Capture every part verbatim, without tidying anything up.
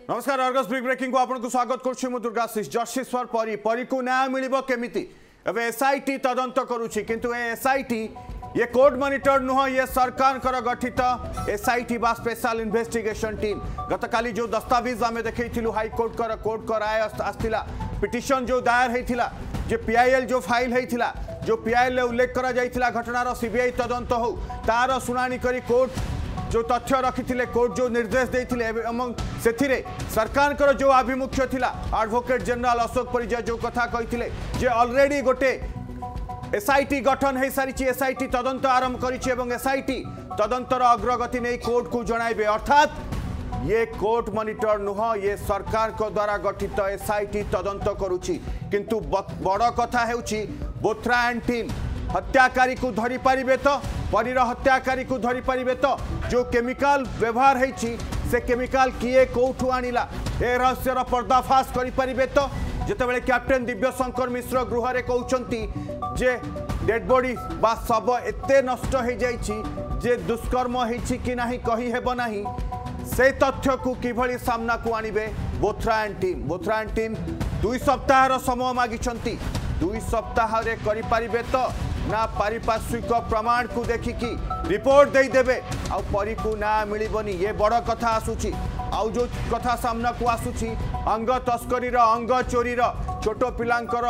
नमस्कार Argus big breaking को आपको स्वागत करुच्ची मु दुर्गाशीष जस्टिस फॉर परी परी को न्याय मिलिबो केमिति एबे एसआईटी तदंत करुच्ची किंतु ए एसआईटी ये कोर्ट मॉनिटर नुह ये सरकार कर गठित एसआईटी बा स्पेशल इन्वेस्टिगेशन टीम गतकाली जो दस्तावेज आम देखु हाईकोर्ट कर कोर्ट का राय आसला पिटिशन जो दायर होता जे पीआईएल जो फाइल होता जो पीआईएल उल्लेख करा घटनार सीबीआई तदंत हो तार शुणाणी करी कोर्ट जो तथ्य रखी कोर्ट जो निर्देश देते से सरकार कर जो आभिमुख्य थिला एडवोकेट जनरल अशोक परिजा जो कथा कही जे ऑलरेडी गोटे एसआईटी गठन हो सारी एसआईटी तदंत आरंभ कर एसआईटी तदंतर अग्रगति नहीं कोर्ट को जणाइबे अर्थात ये कोर्ट मॉनिटर नुह ये सरकार को द्वारा गठित एसआईटी तदंत करुच्ची किंतु बड़ कथा हेउची बोथ्रा एंड टीम हत्याकारी को धरी पारिबे तो परीर हत्याकारी को धरी पारिबे तो जो केमिकल व्यवहार होइछि से केमिकल किए कोठू आनिला ए रहस्यर पर्दाफाश करि पारिबे तो जेतेबेले कैप्टेन दिव्यशंकर मिश्र गृह रे कहउचंती जे डेड बॉडी बा सब एते नष्ट हो जाइछि जे दुष्कर्म होइछि कि नाही कहि हेबो नाही से तथ्य को किभली सामना को आनिबे Bothra and team Bothra and team दुई सप्ताहर समय मागिछंती दुई सप्ताह रे करि पारिबे तो ना पारिपार्श्विक प्रमाण को देखिकी रिपोर्ट दे देबे आ परी को ना मिलबनी ये बड़ कथा आसुची आउ जो कथा सामना को आसुची अंग तस्करीर अंग चोरीर छोट पिलांकर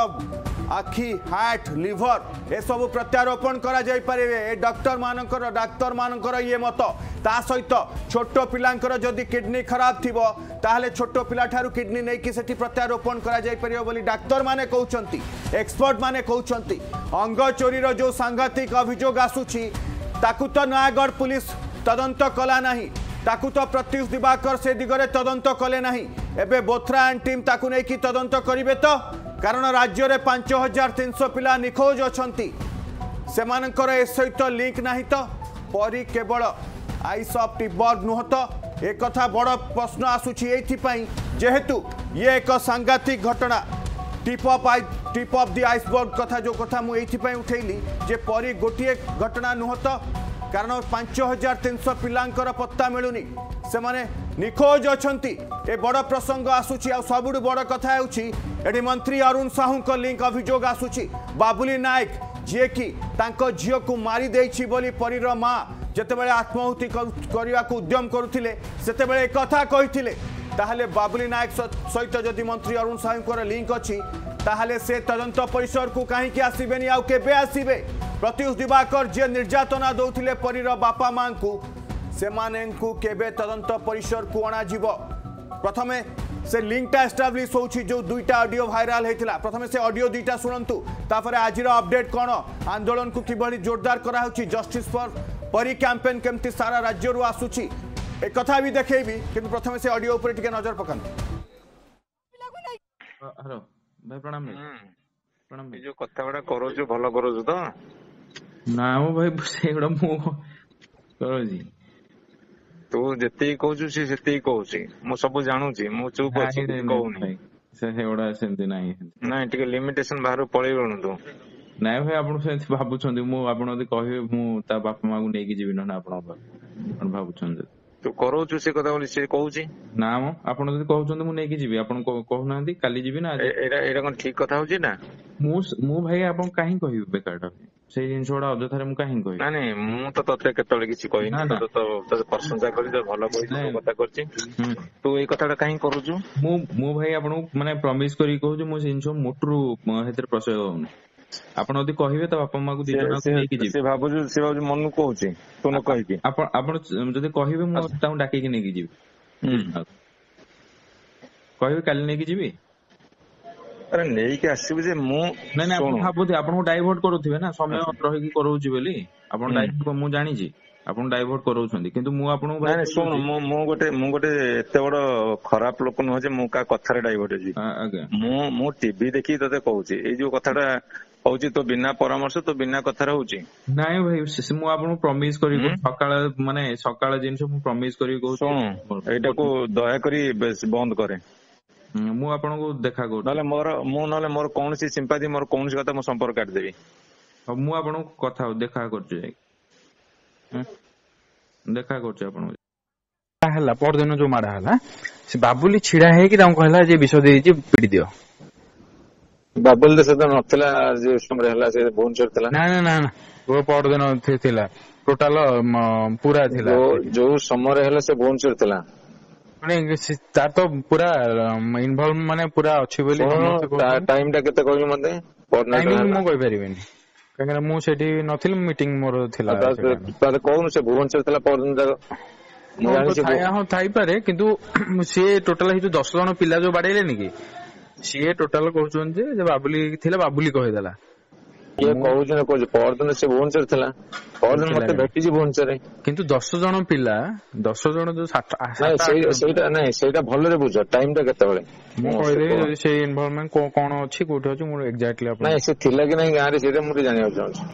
आखि हार्ट लिवर ए सब प्रत्यारोपण करा जाय पारे ए डॉक्टर मानकर डाक्तर मानकर ये मत ता सहित छोट पिलांकर जदि किडनी खराब थिबो ताहले छोट पिला ठारू किडनी नै कि सेठी प्रत्यारोपण करा जाय परियो बोली डाक्तर माने कहउचंती एक्सपर्ट माने कहउचंती अंग चोरीर जो सांघातिक अभियोग आसुची ताकू तो नयागढ़ पुलिस तदंत कला नाही ताकू तो प्रत्युष दिवाकर से दिगरे तदंत कले नाही एबे बोथ्रा एंड टीम ताकू नै कि तदंत करिवे तो कारण राज्य में पांच हजार तीन सौ पिला निखोज अछंती सेमानकर ए सहित लिंक नाही तो परी केवल आइस ऑफ टिबर्ग नुह तो एक कथा बड़ प्रश्न आसुची एथिपाई जेहेतु ये एक सांघातिक घटना tip of I tip of the iceberg कथा जो कथा मु एथिपाई उठेली जे परी गोटिए घटना नुह तो कारण पांच हजार तीन सौ पिलांकर पत्ता मिलुनी से माने निखोज अछंती ए बड़ प्रसंग आसुची आ सबुठ बड़ कथा हेउची एडी मंत्री अरुण साहू को लिंक अभियोग आसुची बाबुली नायक जे कि तांको झियो को मारी देछि बोली परीर मां जेतेबेले आत्माहुति करबा को उद्यम करुथिले सेतेबेले कथा कहिथिले ताहले बाबुली नायक सहित जदि मंत्री अरुण साहू को लिंक अछि ताहले से तदंत परिसर को काहे कि आसीबेनी आ केबे आसीबे प्रत्युष दिवाकर जे निर्यातना दौथिले परीर बापा मां को से माने को केबे तदंत परिसर को अणा जीव प्रथमे से लिंकटा एस्टाब्लिश होउछि जो दुईटा ऑडियो वायरल हेतिला प्रथमे से ऑडियो दुईटा सुनंतु तापर आजिर अपडेट कोन आंदोलन को किभली जोरदार करा होछि जस्टिस फॉर परी कैंपेन केमति सारा राज्य रु आसुछि ए कथा भी देखेबी किंतु प्रथमे से ऑडियो ऊपर टिके नजर पकान हेलो भाई प्रणाम प्रणाम भाई जो कथा बडा करो जो भलो करो जो तो ना मो भाई सेगडा मो करो जी तू जते कहू से सेते कहू मु सब जानू मु चुप अछि कहूनी से सेगडा सेंति नाही नाही टिके लिमिटेशन बाहर पळै गणु तू नाही भाई आपण से भाबुछंदी मु आपण यदि कहिबे मु ता बापा मां को नेकी जीवी न आपण आपण भाबुछंदी तू करो छु से कथा बोली से कहूची ना मो आपण यदि कहउछंदी मु नेकी जीवी आपण कहू नांदी काली जीवी ना एरा एरा कोन ठीक कथा होची ना मु मु भाई आपण काहे कहिबे बेकारटा से जिनसोडा अजथारे मु काहे कहि ना नहीं मु तो तते केतले किछि कहिनी तो तो तो प्रशंसा करी तो भलो कहि कथा करछि तू ए कथाटा काहे करूछु मु मु भाई आपण माने प्रॉमिस करी कहू मु जिनसो मोटरू हेतर प्रसय होउनी आपण यदि कहिबे त बापा मां को दी जना को नेकी जीवी से भाबुछु से भाबुछु मन कहूछि तू न कहि कि आपण आपण जदि कहिबे मु ताऊ डाकी कि नेकी जीवी कहिबे काली नेकी जीवी अरे नहीं के आसीबे जे मु नै नै आपण भाबुथि आपण को डाइवर्ट करूथिबे ना समय रहि कि करूछि बोली आपण डाइवर्ट मु जानि छी आपण डाइवर्ट करूछंदी किंतु मु आपण नै नै सुन मु मु गोटे मु गोटे एते बड़ खराब लोक न हो जे मु का कथारे डाइवर्ट जी मु मु टीवी देखि तते कहूछि ए जो कथाटा होउछि तो बिना परामर्श तो बिना कथा रहउछि नाही भाई मु आपण प्रॉमिस करी सकाळ माने सकाळ जिंस मु प्रॉमिस करी कहू सुन एटा को दया करी बंद करे मु आपण को देखा को नले मोर मु नले मोर कोन सी सिंपैथी मोर कोन सी कथा मु संपर्क काट देबी मु आपण को कथा देखा करछु देखा करछु आपण हला परदिन जो माडा हला से बाबुली छिड़ा है कि कहला जे विष दे पिटी दियो बाबुल से नथिला जे समय हला से भुवनेश्वर थिला ना ना ना वो परदिन थिला टोटाल पूरा थिला जो समय हला से भुवनेश्वर थिला माने तार तो पूरा इन्वॉल्व माने पूरा अछि बोली टाइम टा केते कहू मते टाइमिंग मु कहि परिबेनी काहे मु सेठी नथिल मीटिंग मोर थिला तार कहू से भुवनेश्वर थिला परदिन जाक मु जानि से हां थाई पारे किंतु से टोटल ही दस जन पिला जो बाडैलेनी कि सी टोटाल कहउछन जे बाबुली थिला बाबुली कहि देला ये कहउछन को परदिन से भुवनेश्वर थिला परदिन मते भेटी जी भुवनेश्वर किंतु दस जन पिला दस जन जो सेटा नै सेटा भलो रे बुझ टाइम टा केते बेले मु कहि दे से इन्वॉल्वमेंट को कोन अछि कोठी अछि मु एग्जैक्टली अपन नै से थिला कि नै गां रे सेटा मु जानियो चाहू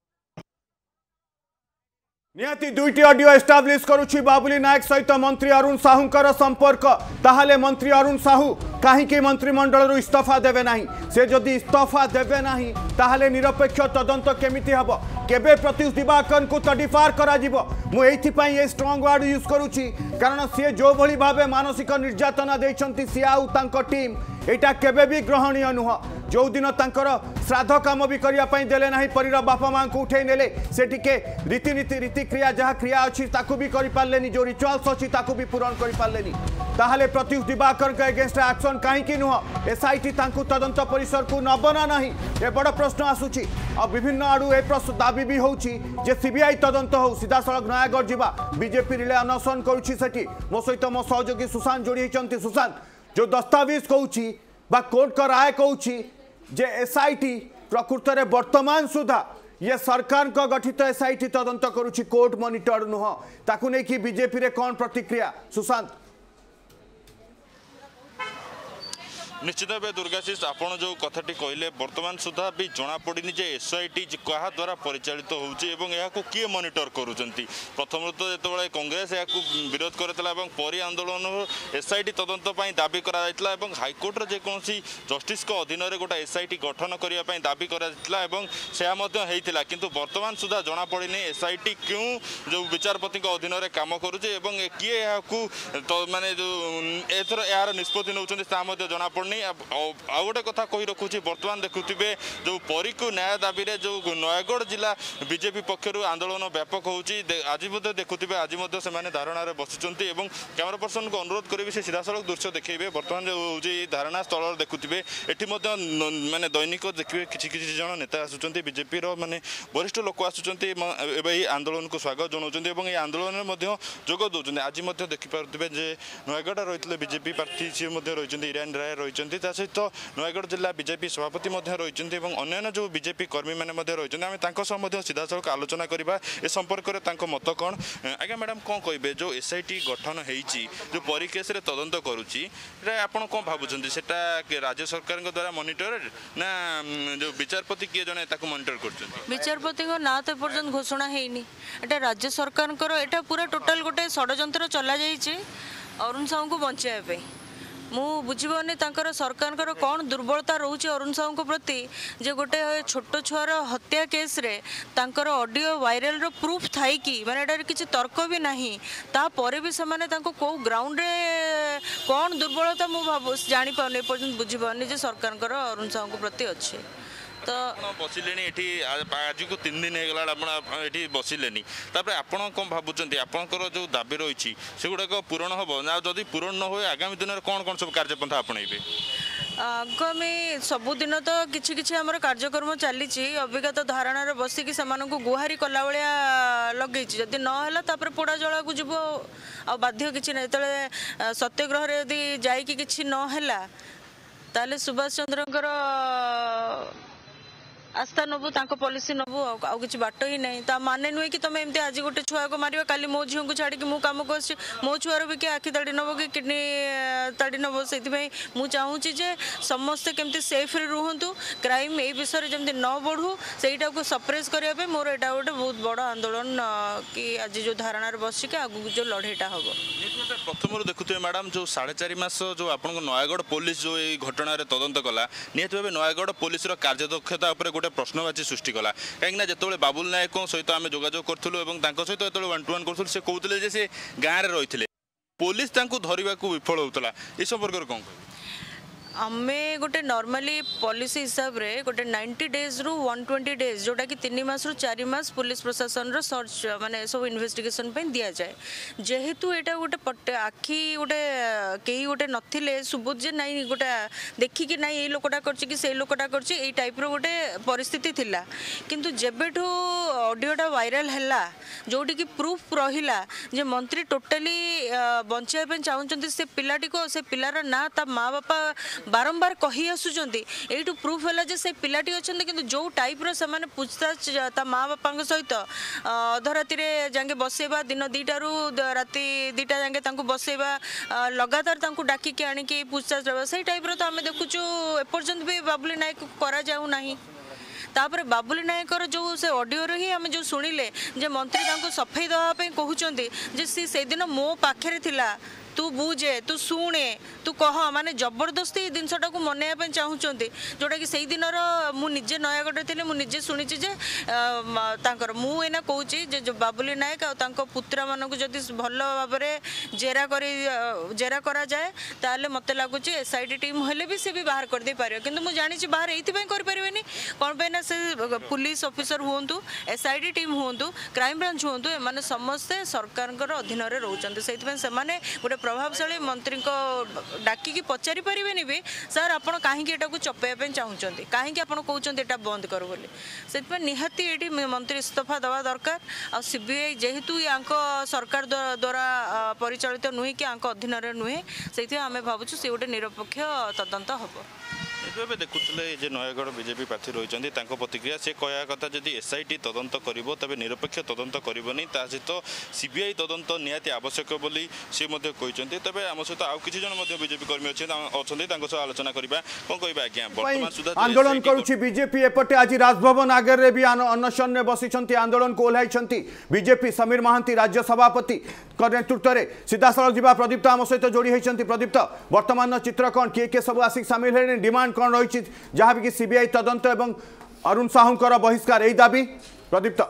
निहाती दुईटी ऑडियो एस्टाब्लिश करुछि बाबुली नायक सहित मंत्री अरुण साहूंकर संपर्क ताहले मंत्री अरुण साहू कहीं मंत्रिमंडल इस्तीफा देवे नहीं से जदि इस्तीफा देवे नहीं ताहले निरपेक्ष तदंत केमिति हबो केबे प्रत्युष दिवाकर को तडिफार करा जिवो मु एथिपई ए स्ट्रांग वर्ड यूज करुछि कारण से जो भली भाबे मानसिक निर्यातना देछंती सी आउ तांको टीम एटा केबे भी ग्रहणीय नुह जो दिन तांकर श्राद्ध काम भी करिया पई देले नाही परीर बापा मां को उठै नेले से टिके रीतिनीति रीतिक्रिया जहाँ क्रिया अच्छी ताकू भी करि पारलेनी जो रिचुअल्स अच्छी ताकू भी पूरण करि पारलेनी ताहले प्रत्युष दिवाकर के अगेंस्ट एक्शन काहे कि नुह एसआईटी तांकू तदंत परिसर को नबना नाही ए बड़ प्रश्न आसुची आ विभिन्न आडू ए प्रश्न दाबी भी होउची जे सीबीआई तदंत हो सीधा सड़क नयागढ़ जिबा बीजेपी रिले अनशन करूची सेठी मो सहित मो सहयोगी सुशांत जोड़ी होचंती सुशांत जो दस्तावेज कहूची बा कोर्ट का राय कहूची जे एसआईटी प्रकृत रे वर्तमान सुधा ये सरकार को गठित एसआईटी तदंत करुछि कोर्ट मॉनिटर नुह ताकू नै कि बीजेपी रे कौन प्रतिक्रिया सुशांत निश्चित भाव दुर्गाशीष आपड़ जो कथाटी कहले वर्तमान सुधा भी जना पड़नी जे एसआईटी क्या द्वारा परिचालित होउछि एवं याकू किए मॉनिटर करूछंती प्रथम तो जेतबेले कांग्रेस याकू विरोध करतला एवं परी आंदोलन एसआईटी तदंत पई दाबी करा जायतला एवं हाईकोर्ट रे जे कोनसी जस्टिस को अधीन रे गोटा एसआईटी गठन करिया पई दाबी करा जायतला एवं सेया मध्य हेइतिला किंतु वर्तमान सुधा जना पड़नी एसआईटी क्यों जो विचारपति को अधीन रे काम करूछि एवं किए याकू तो माने जो एथर यार निष्पत्ति नउछंती ता मध्य जना पड़ नहीं आ गोटे कथा कही रखुची वर्तमान देखुथिबे जो परी को न्याय दाबी रे जो नयागढ़ जिला बीजेपी पक्षरु आंदोलन व्यापक होउची आज मध्य देखुथिबे आज मध्य से माने धारणा रे बसिचंती एवं कैमरा पर्सन को अनुरोध करिवे से सीधा सड़क दृश्य देखैबे वर्तमान जो होउची धारणा स्थल देखुथिबे एठी मध्य माने दैनिक देखिबे किछि किछि जण नेता आसुचंती बीजेपी रो माने वरिष्ठ लोक आसुचंती एबे ई आंदोलन को स्वागत जणाउचंती एवं ई आंदोलन रे मध्य जोग दोचंती आज मध्य देखि पारुथिबे जे नयागढ़ रहितले बीजेपी प्रार्थी से मध्य रहिचंती इरान राय रहिचंती सहित नयागढ़ जिला बीजेपी सभापति रही अन्य जो बीजेपी कर्मी मैंने रही आम सीधा सड़क आलोचना करवा ए संपर्क में मत कौन आज्ञा मैडम कौन कहे जो एसआईटी गठन होती जो परी केस तदंत करुच्ची आपड़ कौन भावुं से राज्य सरकार द्वारा मॉनिटर ना जो विचारपति किए जने मॉनिटर कर विचारपति ना तो पर्यटन घोषणा है राज्य सरकार एटा पूरा टोटाल गोटे षड्यंत्र चला जाइए अरुण साहू को बचाई मु बुझीबनी तांकर सरकार कौन दुर्बलता रोचे अरुण साहू प्रति जे गोटे छोट छुआर हत्या केस रे तांकर ऑडियो वायरल रो प्रूफ थाई कि माने एटार किछि तर्क भी नाही तापर भी से माने तांको को ग्राउंड रे कौन दुर्बलता मु भाबो जानि पाउने पर्यंत बुझीबनी जे सरकार अरुण साहू प्रति अच्छे तो बसिले आज को तीन दिन हो ये बसिले आपड़ कौन भावुं आपंकर जो दाबी रही से गुड़ाक पूरण हम ना जदि पूरण न हुए आगामी दिन में कौन कौन सब कार्यपंथा आपणेबे आगामी सबुदिन तो किछि किछि हमर कार्यक्रम चली अबिका तो धारणा बसिकी से गुहारी कला भाया लगे जदि नहला तापर पोड़ा जला को जीव आ बाध्य किछि नै तले सत्याग्रह रे यदि जाई कि किछि नहला ताले सुभाष चंद्रकर आस्था नबू तांको पॉलिसी नबू आउ किछि बाट ही नहीं ता माने नुहे कि तमे एमती आज गोटे छुआ को मारिबा काली मो झियो को छाड़ी कि मु काम को मो छुआर भी कि आखि ताड़ी नबो कि किडनी ताड़ी नबो सेति भाई मु चाहू छी जे समस्त केमती सेफ रे रहंतु क्राइम ए विषय रे जेमती न बढ़ू सेटा को सप्रेस करिया पे मोर एटा गोटे बहुत बड़ आंदोलन कि आज जो धारणा रे बसि के आगु जो लड़ेटा हबो प्रथम देखुथे मैडम जो साढ़े चार मास जो आपन नयागढ़ पुलिस जो ए घटना रे तदंत कला नियत भाबे नयागढ़ पुलिस रो कार्यदक्षता ऊपर गोटे प्रश्नवाची सृष्टि कला कहीं जिते बाबुल नायक सहित आम जोगाजोग करूँ और सहित वन टू वन करूँ से कहते से गाँव में रही पुलिस तांकु धरिबा को विफल होतला ए संपर्क रे कोन आमे गोटे नॉर्मली पॉलिसी हिसाब रे गोटे नाइंटी डेज रु वन ट्वेंटी डेज जोटा कि तीन मास रु चार मास पुलिस प्रशासन रो सर्च माने सब इन्वेस्टिगेशन पे दिया जाए जेहेतु एटा गोटे आखि गोटे कई गोटे नथिले सुबुत जे नाही गोटे देखि कि नाही ए लोकटा करछि कि से लोकटा करछि ए टाइप रो गोटे परिस्थिति थिला किंतु जेबेठू ऑडियोटा वायरल हैला जोटी कि प्रूफ रहिला जे मंत्री टोटली बंचाय पे चाहउचंती से पिलाटी को से पिलार ना ता माँ बापा बारंबार कही आसुचंती एठू प्रूफ हैला जे से पिलाटी अछंती किंतु जो टाइप रो समान पूछताछ ता माँ बापा सहित अधराति रे जांगे बसेबा दिन दीटा रु राति दीटा जांगे तांको बसेबा लगातार तांको डाकी के आनी के पूछताछ से टाइप रो तो आमे देखुचु एपर्यंत भी बाबुली नायक करा जाऊ नाही तापर बाबुली नायकर जो से ऑडियो रे ही हमें जो सुनिले जे मंत्री तांको सफाई दवा पे कहउचंती जे सी से दिन मो पाखरे थिला तू बुझे तू शुणे तू कह माने जबरदस्ती जिनसटा को मनैया चाहूँगी जोटा कि से दिन मु निजे नयागढ़ थी मुझे शुणी जे तांकर मु एना कहूँ जे बाबुली नायक आ पुत्रा मानक जदि भल भाव जेरा कर जेरा करा जाए ताले मत लगुच एसआईटी टीम हेले भी से भी बाहर कर दे पारे किंतु मु जानी बाहर एइथिपै कर परिबेनी कोन पे ना से पुलिस ऑफिसर हुंतु एसआईटी टीम हुंतु क्राइम ब्रांच हुंतु एमाने समस्ते सरकार अधीन रे रहउचंते सेइथिपै सेमाने गोटे प्रभावशाली मंत्री को डाकी पचारि पारे भी सर आप कहीं चपेया चाहूँगी कहीं कहते यहाँ बंद कर बोली से निहाती ये मंत्री इस्तीफा दवा दरकार आ सीबीआई जेहेतु या सरकार द्वारा परिचालित नुहे कि अधीन नुहे से आम भावुँ सी गोटे निरपेक्ष तदंत हम ଏବେ ଦେଖୁଥିଲେ ଯେ ନୟାଗଡ଼ ବିଜେପି ପ୍ରାର୍ଥୀ ରହିଛନ୍ତି ତାଙ୍କ ପ୍ରତିକ୍ରିୟା ସେ କହିବା କଥା ଯଦି ଏସ୍ଆଇଟି ତଦନ୍ତ କରିବ ତେବେ ନିରପେକ୍ଷ ତଦନ୍ତ କରିବନି ତା ସହିତ ସିବିଆଇ ତଦନ୍ତ ନିହାତି ଆବଶ୍ୟକ ବୋଲି ସେ ମଧ୍ୟ କହିଛନ୍ତି ତେବେ ଆମ ସହିତ ଆଉ କିଛି ଜଣ ମଧ୍ୟ ବିଜେପି କର୍ମୀ ଅଛନ୍ତି ତାଙ୍କ ସହ ଆଲୋଚନା କରିବା କ'ଣ କହିବା ଆଜ୍ଞା ବର୍ତ୍ତମାନ ସୁଦ୍ଧା ଆନ୍ଦୋଳନ କରୁଛି ବିଜେପି ଏପଟେ ଆଜି ରାଜଭବନ ଆଗରେ ବି ଅନଶନରେ ବସିଛନ୍ତି ଆନ୍ଦୋଳନକୁ ଓହ୍ଲାଇଛନ୍ତି ବିଜେପି ସମୀର ମହାନ୍ତି ରାଜ୍ୟ ସଭାପତି ନେତୃତ୍ୱରେ ସିଧାସଳଖ ଯିବା ପ୍ରଦୀପ୍ତ ଆମ ସହିତ ଯୋଡ଼ି ହୋଇଛନ୍ତି ପ୍ରଦୀପ୍ତ ବର୍ତ୍ତମାନର ଚିତ୍ର କ'ଣ କିଏ କିଏ ସବୁ ଆସିକି ସାମିଲ ହେଲେଣି डिमांड कौन रही जहाँ भी कि सीबीआई तदंत एवं अरुण साहूंकर बहिष्कार यही दाबी प्रदीप्त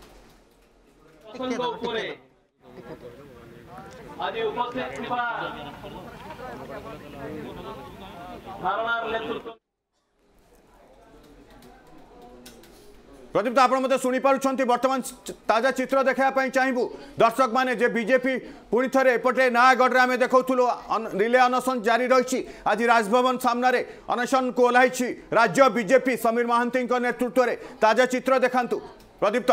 प्रदीप्त आप शुणी पार्टी बर्तमान ताजा चित्र देखा चाहबू दर्शक माने जे बीजेपी पुणी थे एपटे नयागढ़ में आम देखु रिले अनशन जारी रही आज राजभवन सामने अनशन को ओह्लाई राज्य बीजेपी समीर महांती नेतृत्व में ताजा चित्र देखांतु प्रदीप्त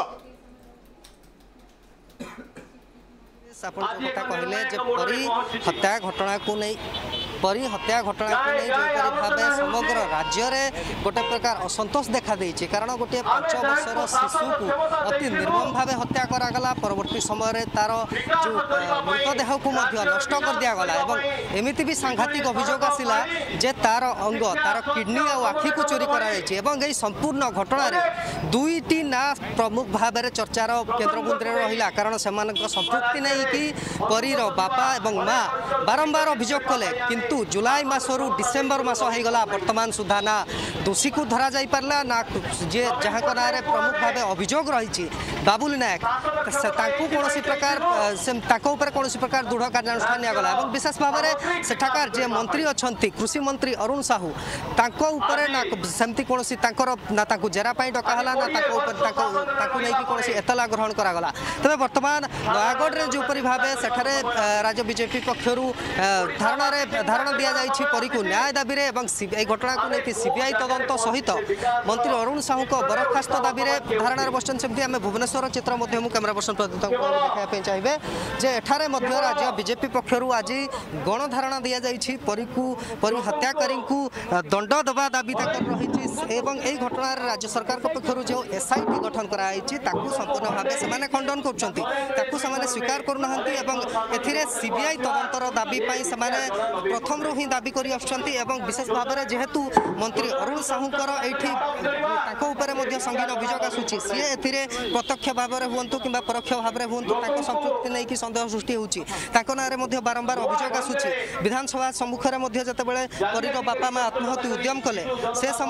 कहले परी हत्या घटना को नहीं परी हत्या घटना को नहीं जो भाव समग्र राज्य में गोटे प्रकार असंतोष देखा देइछि कारण गोटे पांच वर्षर शिशु को अति निर्मम भाव हत्या करागला परवर्ती समय तार जो मृतदेह को नष्ट कर दिगला और एमती भी सांघातिक अभियोग आसला जे तार अंग तार किडनी और आखि को चोरी कर संपूर्ण घटना दुईटी ना प्रमुख भाव में चर्चार केन्द्रबिंदु रहा कारण से संपृक्ति नहीं कि परीर बापा और माँ बारंबार अभियोग कले किंतु जुलाई मासरू डिसेम्बर मास होगला वर्तमान सुधा ना दोषी को धरा जाई पारला ना जे जहाँ ना प्रमुख भाव अभियोग रही बाबुली नायक कौन प्रकार कौन प्रकार दृढ़ कार्यानुष्ठान निगला विशेष भाव में सेठाकार जे मंत्री अच्छा कृषि मंत्री अरुण साहू तांको ना सेमती कौन ना जेरापाई डकाला ना नहीं कौन एतला ग्रहण करागला तेज बर्तमान नयागढ़ में जोपरी भाव सेठारे राज्य बीजेपी पक्षर धारणा धारणा दि जाइए परी को न्याय दाबी में घटना को लेकिन सीबीआई तदंत सहित मंत्री अरुण साहू को बरखास्त दाबी में धारणा बसन सेमती आम भुवनेश्वर चित्र कैमेरा पर्सन प्रदीप्त देखा चाहिए जे एठारे राज्य बीजेपी पक्षर आज गणधारणा दि जाइए परी को परी हत्याकारी को दंड दबा दाबी रही यही घटना राज्य सरकार पक्षर जो एसआईटी गठन कराई संपूर्ण भाव से खंडन कर स्वीकार करना सीबीआई तदंतर दाबी से प्रथम रू ही दाबी कर विशेष भाव में जेहेतु मंत्री अरुण साहूकर ये संगीन अभियोग आसूची सी ए प्रत्यक्ष भाव में हूँ कि परोक्ष भाव में हूँ संपृक्ति नहीं कि सन्देह सृष्टि होना बारंबार अभियोग आसूची विधानसभा सम्मुखें जितेबाला परीर बापा माँ आत्महत्या उद्यम कले से समय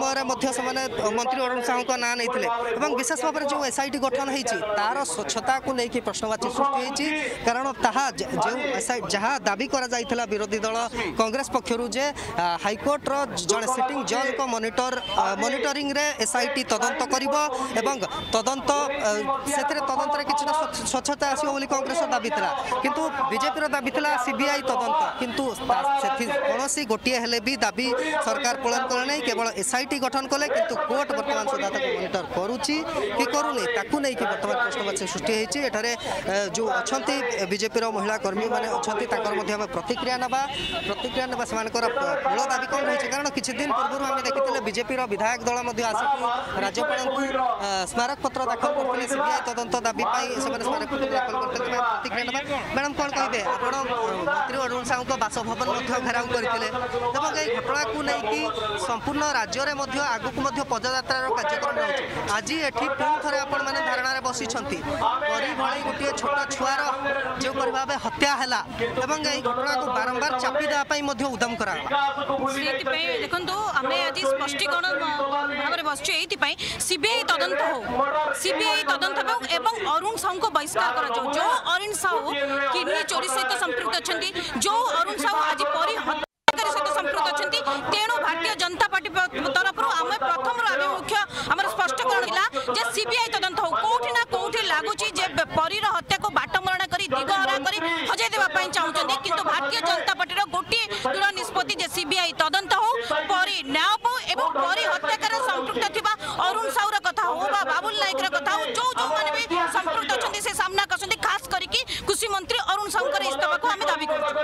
मंत्री अरुण साहू ना नहीं विशेष भाव में जो एसआईटी गठन होती तार स्वच्छता को लेकिन प्रश्नवाची सृष्टि होती कारण ताहा जो जहाँ दाबी करा जाइथिला विरोधी दल कांग्रेस पक्षरु जे हाईकोर्ट रो जड़े सिटिंग जज को मॉनिटर मॉनिटरिंग रे एसआईटी तदंत करिवो एवं तदंत सेतरे तदंत रे किछना स्वच्छता आसीबो बोली कांग्रेस दाबी थिला किंतु बीजेपी रो दाबी थिला सीबीआई तदंत किंतु सेथि कोनोसी गोटिए हेले भी दाबी सरकार पालन करे नै केवल एसआईटी गठन कले किंतु कोर्ट वर्तमान सुधा तक मॉनिटर करूची कि करूनी ताकू नै कि वर्तमान प्रश्नवाची सृष्टि हेछि एठारे जो अछंती बीजेपी रो महिला कर्मी माने अछंती ताकर मध्ये हम प्रतिक्रिया नबा प्रतिक्रिया नबा समानकर मूल दाबी कौन रही कारण किछि दिन पूर्व आम देखिले बीजेपी रो विधायक दल मध्ये आसी राज्यपाल को स्मारक पत्र दाखल करथिले सीबीआई तदंत दाबी पाई सेमाने स्मारक पत्र दाखल करथिले प्रतिक्रिया नबा मैडम कोन कहबे आपण मंत्री अरुण साहू को बासभवन मध्ये घेराव करथिले एवं एई घटना को नै कि संपूर्ण राज्य रे मध्ये आगु को मध्ये पदयात्रा रो कार्यक्रम रहउछि आज एठी पुन थरे आपण माने धारणा रे बसी छंती परि भଳି गोटे छोटा छुआर जो भावे हत्या हैला एवं एई घटना को बारंबार चापी देबा पई मध्ये उद्यम करा सेति पई देखंतु हमें आज स्पष्टीकरण भाबरे बसछु एति पई सीबीआई तदंत हो सीबीआई तदंत हो एवं अरुण साहू को बहिष्कार करा जो जो अरुण साहू किडनी चोरी सहित संपृक्त अछंती जो अरुण साहू आज परि हत्या सहित संपृक्त अछंती तेणु भारतीय जनता पार्टी तरफ आम प्रथम आभिमुख्य आम स्पष्टीकरण हिला जे सीबीआई तदंत हो कोठी ना कोठी लागुची जे परीर हत्या को बाटमरणा करी दिगहरा करी हजाई देबा पई चाहुचंती किंतु भारतीय जनता पार्टी रो गोटी दृढ़ निष्पत्ति जे सीबीआई तदंत हो परी न्याय पाऊ एवं परी हत्याकार संपृक्त थिबा अरुण साहूर कथा हो बा बाबुल नायकर कथा हो जो जो माने भी संपृक्त अछंती से सामना करछंती खास करी कि कृषि मंत्री अरुण साहू कर इस्तीफा को हम दाबी करछु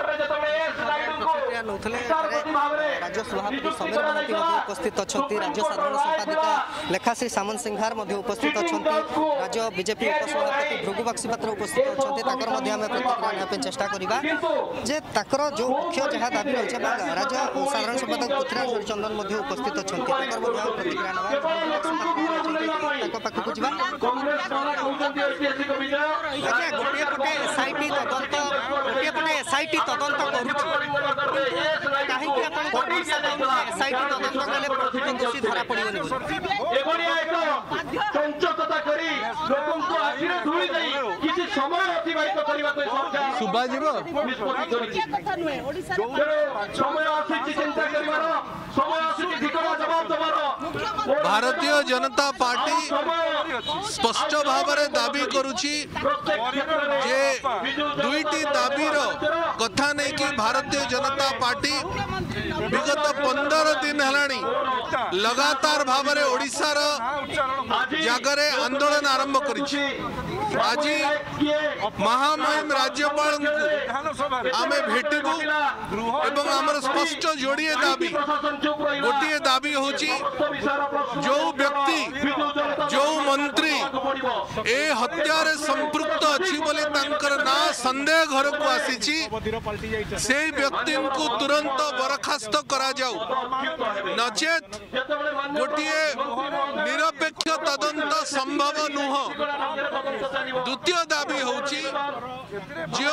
राज्य सभापति समीर महांती उपस्थित अछंती राज्य साधारण संपादिका लेखाश्री सामंत सिंहार उपस्थित अछंती राज्य बीजेपी उपसभापति भृगु बक्सीपात्र उपस्थित अछंती ताकर मध्ये हम प्रतिक्रिया नेबे चेष्टा करिबा जे ताकर जो मुख्य जहाँ दाबी रही है राज्य साधारण संपादक पृथ्वीराज चंदन मध्ये उपस्थित अछंती ताकर मध्ये हम प्रतिक्रिया नेबा ताको पाखु जिबा अच्छा गोटे पटे एसआईटी तदंत गोटे पटे एसआईटी तदंत करूची काहे कि अपन एसआईटी तदंत कले प्रकृत दोषी धरा पड़िबनी एबोनिया एक चंचकता करी लोकन को आखिरे धुई देई किछि समय अतिबाहित करिबा को सरकार सुबा जीवो निष्पत्ति करिछि समय आसी चिंता करिबार समय आसी धिकरा जवाब देबार भारतीय जनता पार्टी स्पष्ट भाव में दाबी करुछि जे दुईटी दाबीर कथा नहीं कि भारतीय जनता पार्टी विगत पंद्रह दिन हेलानी लगातार भाव में ओडिशार जगह आंदोलन आरंभ करिछि आज महामहिम राज्यपाल आम भेटबू एवं आमर स्पष्ट जोड़िए दाबी गोटे दाबी होची जो व्यक्ति जो मंत्री ए हत्यार संपृक्त अच्छी बोले तांकर ना संदेह घर को आसी से व्यक्ति को तुरंत बरखास्त करा जाऊ नचेत गोटे निरपेक्ष तदंत संभव नुह द्वितीय दाबी होची जो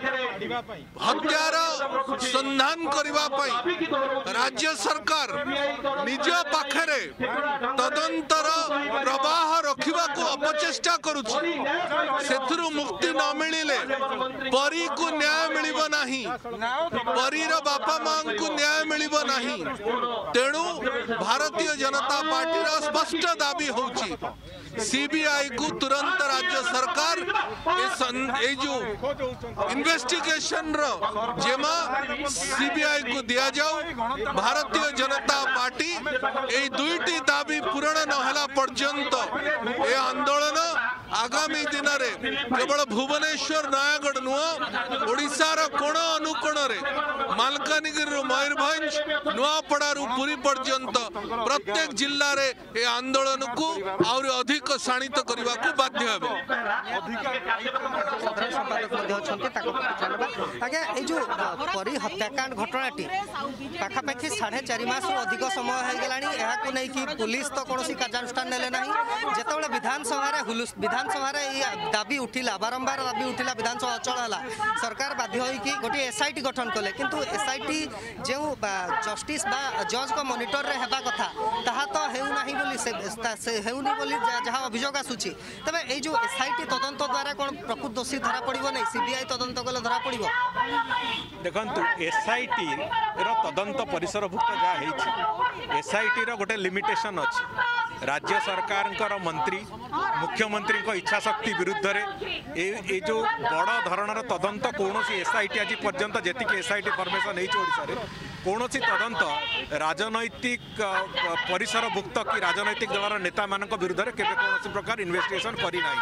हत्यार संधान करबा पई राज्य सरकार निज पाखरे तदंतर प्रवाह रखिबा को अपचेष्टा करुछि सेथुरु मुक्ति न मिलिले परी को न्याय मिलिबो नाही परीर बापा मां को न्याय मिलिबो नाही तेणु भारतीय जनता पार्टी रा स्पष्ट दाबी होची सीबीआई को तुरंत राज्य सरकार ए जो इन्वेस्टिगेशन रो जेमा सीबीआई को दिया जाओ भारतीय जनता पार्टी ए दुईटी दाबी पूरण नहला पर्यंत ए आंदोलन आगामी दिन में केवल भुवनेश्वर नयागढ़ नुह ओडिशार कोण अनुकोण रे मालकानगिरी मयूरभंज नुआपड़ारू पुरी पर्यंत प्रत्येक जिल्ला रे ए आंदोलन को और अधिक शाणित करने को बाध्य हेबो परी हत्याकांड घटनाटी पाखापाखि साढ़े चार मास अधिक समय हो गलानी कि पुलिस तो कौन कार्यानुष्ठान नेले ना जिते विधानसभा विधान विधानसभा दाबी उठिला बारंबार दाबी उठिला विधानसभा अचल है सरकार बाध्य होइकि गोटे एसआईटी गठन कले किंतु एसआईटी जो जस्टिस बा जज को मॉनिटर रे हेबा कथा ताहा तो हेउ नाही बोली से हेउनी बोली जहाँ अभियोग आसुची तबे ए जो एसआईटी तदंत द्वारा कोन प्रकृत दोषी धरा पड़िबो नै सीबीआई तदंत कले धरा पड़िबो देखंतु एसआईटी रो तदंत परिसरभुक्त जा हेछि एसआईटी रो गोटे लिमिटेशन अछि राज्य सरकार मंत्री मुख्यमंत्री इच्छा शक्ति विरुद्ध रे ए जो बड़ धरणर तदंत कौन एसआईटी आज पर्यंत जी एसआईटी फर्मेसन होड़े कौन तदंत राजनैतिक परिसरभुक्त कि राजनैतिक दलर नेता मान विरुद्ध में केवे कौन प्रकार इन्वेस्टिगेशन करना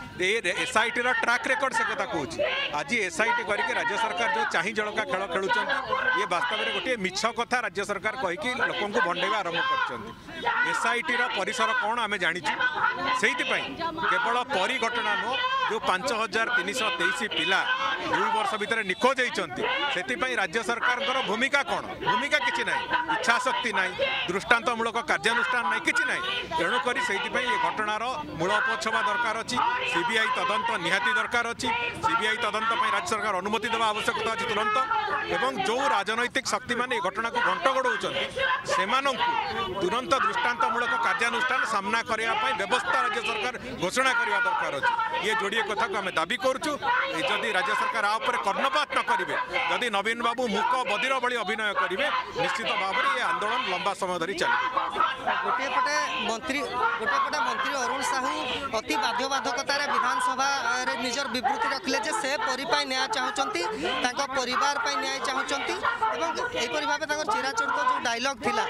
एसआईटी ट्रैक रेकर्ड से कथा कहूँ आज एसआईटी करके राज्य सरकार जो चाह जड़का खेल खेलुं ये वास्तव में गोटे मिछ कथा राज्य सरकार कहीकि लोक भंडेवा आरंभ कर एसआईटी परिसर कौन आम जाचु से केवल परी घटना नुह जो पांच हजार तीन शह तेईस पिला दुई वर्ष भितर निखोज होती से राज्य सरकार भूमिका कौन भूमिका किसी ना इच्छा शक्ति ना दृष्टांतमूलक कार्यानुष्ठान ना कि ना तेणुक से घटनार मूलोपोछवा दरकार अच्छी सीबीआई तदंत निहाती दरकार अच्छी सीबीआई तदंत राज्य सरकार अनुमति देवा आवश्यकता अच्छी तुरंत एवं जो राजनैतिक शक्ति मैंने घटना को घंट गोड़ाऊँ से तुरंत दृष्टांतमूलक कार्यानुष्ठान सामना करने व्यवस्था राज्य सरकार घोषणा करने दरकार अच्छी ये जोड़िए कथा को आम दाबी करुचु जदि राज्य सरकार आ कर्णपात न करेंगे जदि नवीन बाबू मूक बदिर भली अभिनय करेंगे निश्चित भाव में ये आंदोलन लंबा समय धरी चले गोटे पटे मंत्री गोटे पटे मंत्री अरुण साहू अति बाध्यबाधकतार विधानसभा निजर विवृत्ति रखिले जे से परिपाई न्याय चाहूँगी परिवार पर न्याय चाहूँगी एपरी भाव चिराचुट जो डायलॉग थिला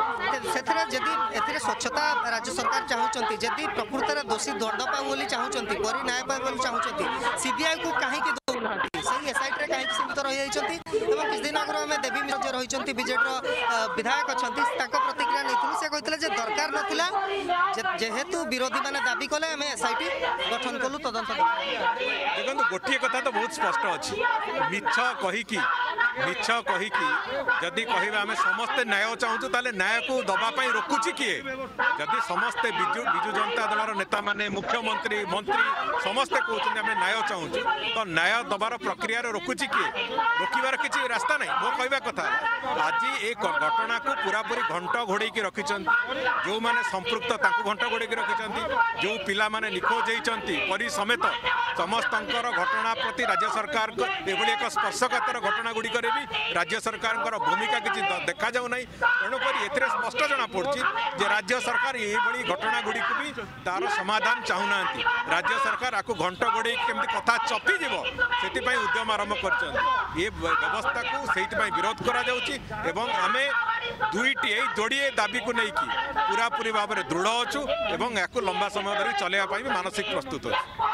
से जदि स्वच्छता राज्य सरकार चाहूँगी जदि प्रकृत में दोषी दंड पाऊ बोली चाहूँगी परी न्याय पाऊ बोली चाहूँगी सीबीआई को कहीं दौना से एसआईटी कहीं सीमित रही किछ दिन आगे आम देवी मिश्र रही बीजेडी विधायक अच्छा प्रतिक्रिया नहीं से कहते दरकार नाला जेहेतु विरोधी मैंने दाबी कले आम एसआईटी गठन कलु तदंत देखो गोटे कथा तो बहुत स्पष्ट अच्छी मिछ कहीकि मिछ कहीकि जदि कह आम समस्ते न्याय चाहूँ ताले न्याय को दबापाई रोकुची किए जदि समस्ते बिजु बिजु जनता दलर नेता माने मुख्यमंत्री मंत्री समस्ते कहते आम न्याय चाहूँ तो न्याय दबार प्रक्रिया रोकुची किए रोकबार किसी रास्ता नहीं मो कहवा कथा आज ये घटना को पूरा पूरी घंट घोड़े रखी जो मैंने संपृक्त घंट घोड़े रखी जो पिला माने निखोज होती परी समेत समस्त घटना प्रति राज्य सरकार एभली एक स्पर्शकातर घटना गुड़िक भी राज्य सरकार भूमिका किसी देखा जाऊ ना तेणुक ए स्पष्ट जना पड़ी जे राज्य सरकार ये घटना गुड़ी भी तार समाधान चाहूना राज्य सरकार आपको घंट घोड़े केमती कथा चपीज से उद्यम आरंभ कर व्यवस्था को से विरोध करा आमे दुईटी जोड़िए दाबी को लेकिन पूरा पूरी भाव में दृढ़ अच्छु एवं या लंबा समय धरी चलने मानसिक प्रस्तुत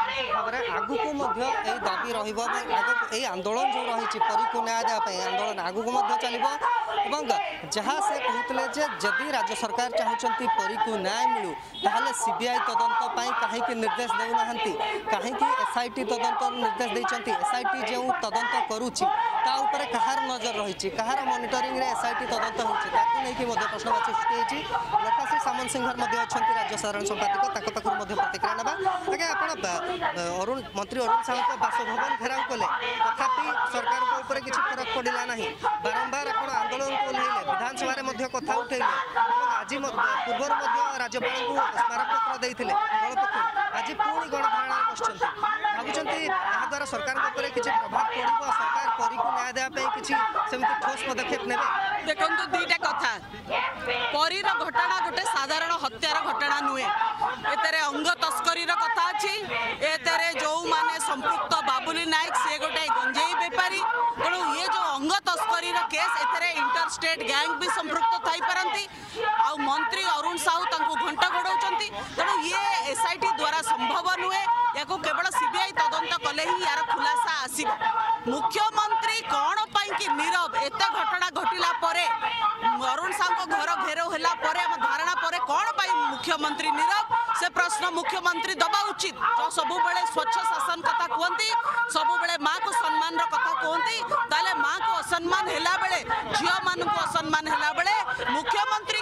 आगु को दाबी रही आंदोलन जो रही परी को न्याय देवाई आंदोलन आगु को चलो जहाँ से कहते जदि राज्य सरकार चाहूँगी परी को न्याय मिलू ताहले सीबीआई तदंत कहीं निर्देश देना कहीं एसआईटी तदंत निर्देश देते एसआईटी जो तदंत करुच्ची कहार नजर रही कहार मॉनिटरिंग रे एसआईटी तदंत होती प्रश्नवाची सृष्टि लताश्री सामंत सिंह अच्छा राज्य साधारण संपादक पाखु प्रतिक्रिया ना आगे आप अरुण मंत्री अरुण साहू बासभवन घेराव कले तथापि सरकार ऊपर किसी फरक पड़ा ना बारंबार आप आंदोलन को ओह्लैले विधानसभा कथा उठेले आज पूर्व राज्यपाल को स्मारक पत्र देते दल पक्ष आज पुणी गणधारणा बस भावुं द्वारा सरकार किसी प्रभाव पड़ो सरकार परी को न्याय देवाई किसी ठोस पदक्षेप ने देखो दुईटा कथा परीर घटना गोटे साधारण हत्यार घटना नुहे एतरे अंग तस्करी कथा अच्छी एतरे जो माने संपृक्त बाबुली नायक सी गोटे गंजेई बेपारी तेणु ये जो अंग तस्करी केस एतरे इंटर स्टेट गैंग भी संपृक्त थी पारती आ मंत्री अरुण साहू घंट गोड़ाउंट तेणु ये एसआईटी द्वारा संभव नुहे या केवल सीबीआई तदंत कले ही यार खुलासा आसीब मुख्यमंत्री कौन कि नीरव एत घटना घटिला परे अरुण साहू घर घेराव होला परे धारणा परे कौन पाई मुख्यमंत्री नीरव से प्रश्न मुख्यमंत्री दबा उचित जो सब बेले स्वच्छ शासन कथा कहती सब बेले माँ को सम्मान कथा कहती ताले माँ को असम्मान होला बेले झील मान को असम्मान होला बेले मुख्यमंत्री कौन पाई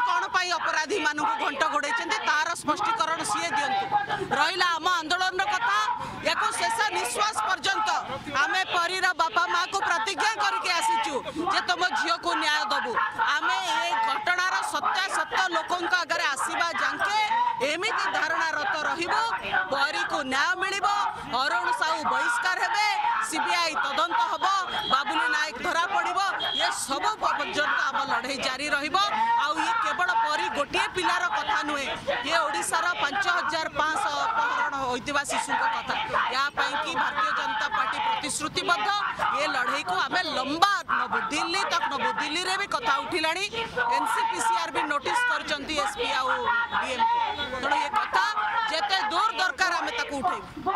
अपराधी मानू घंट घोड़े तार स्पष्टीकरण सी दिंतु रहा आम आंदोलन कथा या शेष निश्वास पर्यंत आम परीर बापा माँ को प्रतिज्ञा करके आसीचु जे तुम झील को न्याय दबु आम ए घटनार सत्यासत्य लोकों आगे आसवा जाके एमती धारणा रत रहिबो परी को न्याय मिलिबो अरुण साहू बहिष्कार हेबे सीबीआई तदंत हबो बाबुली नायक धरा पड़िबो ये सब पर्यंत आम लड़ाई जारी रहिबो आउ ये केवल परी गोटे पिलार कथा नुहे ये ओडिशार पांच हजार पांच अपहरण होइतिबा शिशु कथा या कि भारतीय जनता पार्टी प्रतिश्रुतिबद्ध ये लड़ाई को आम लंबा नबु दिल्ली तक नबु दिल्ली रे भी कथा उठिलाणी एनसीपीसीआर भी नोटिस करचंती एसपी आउ डीएम को तेणु ये कथा जेते दूर दरकार आम ताकू उठेबु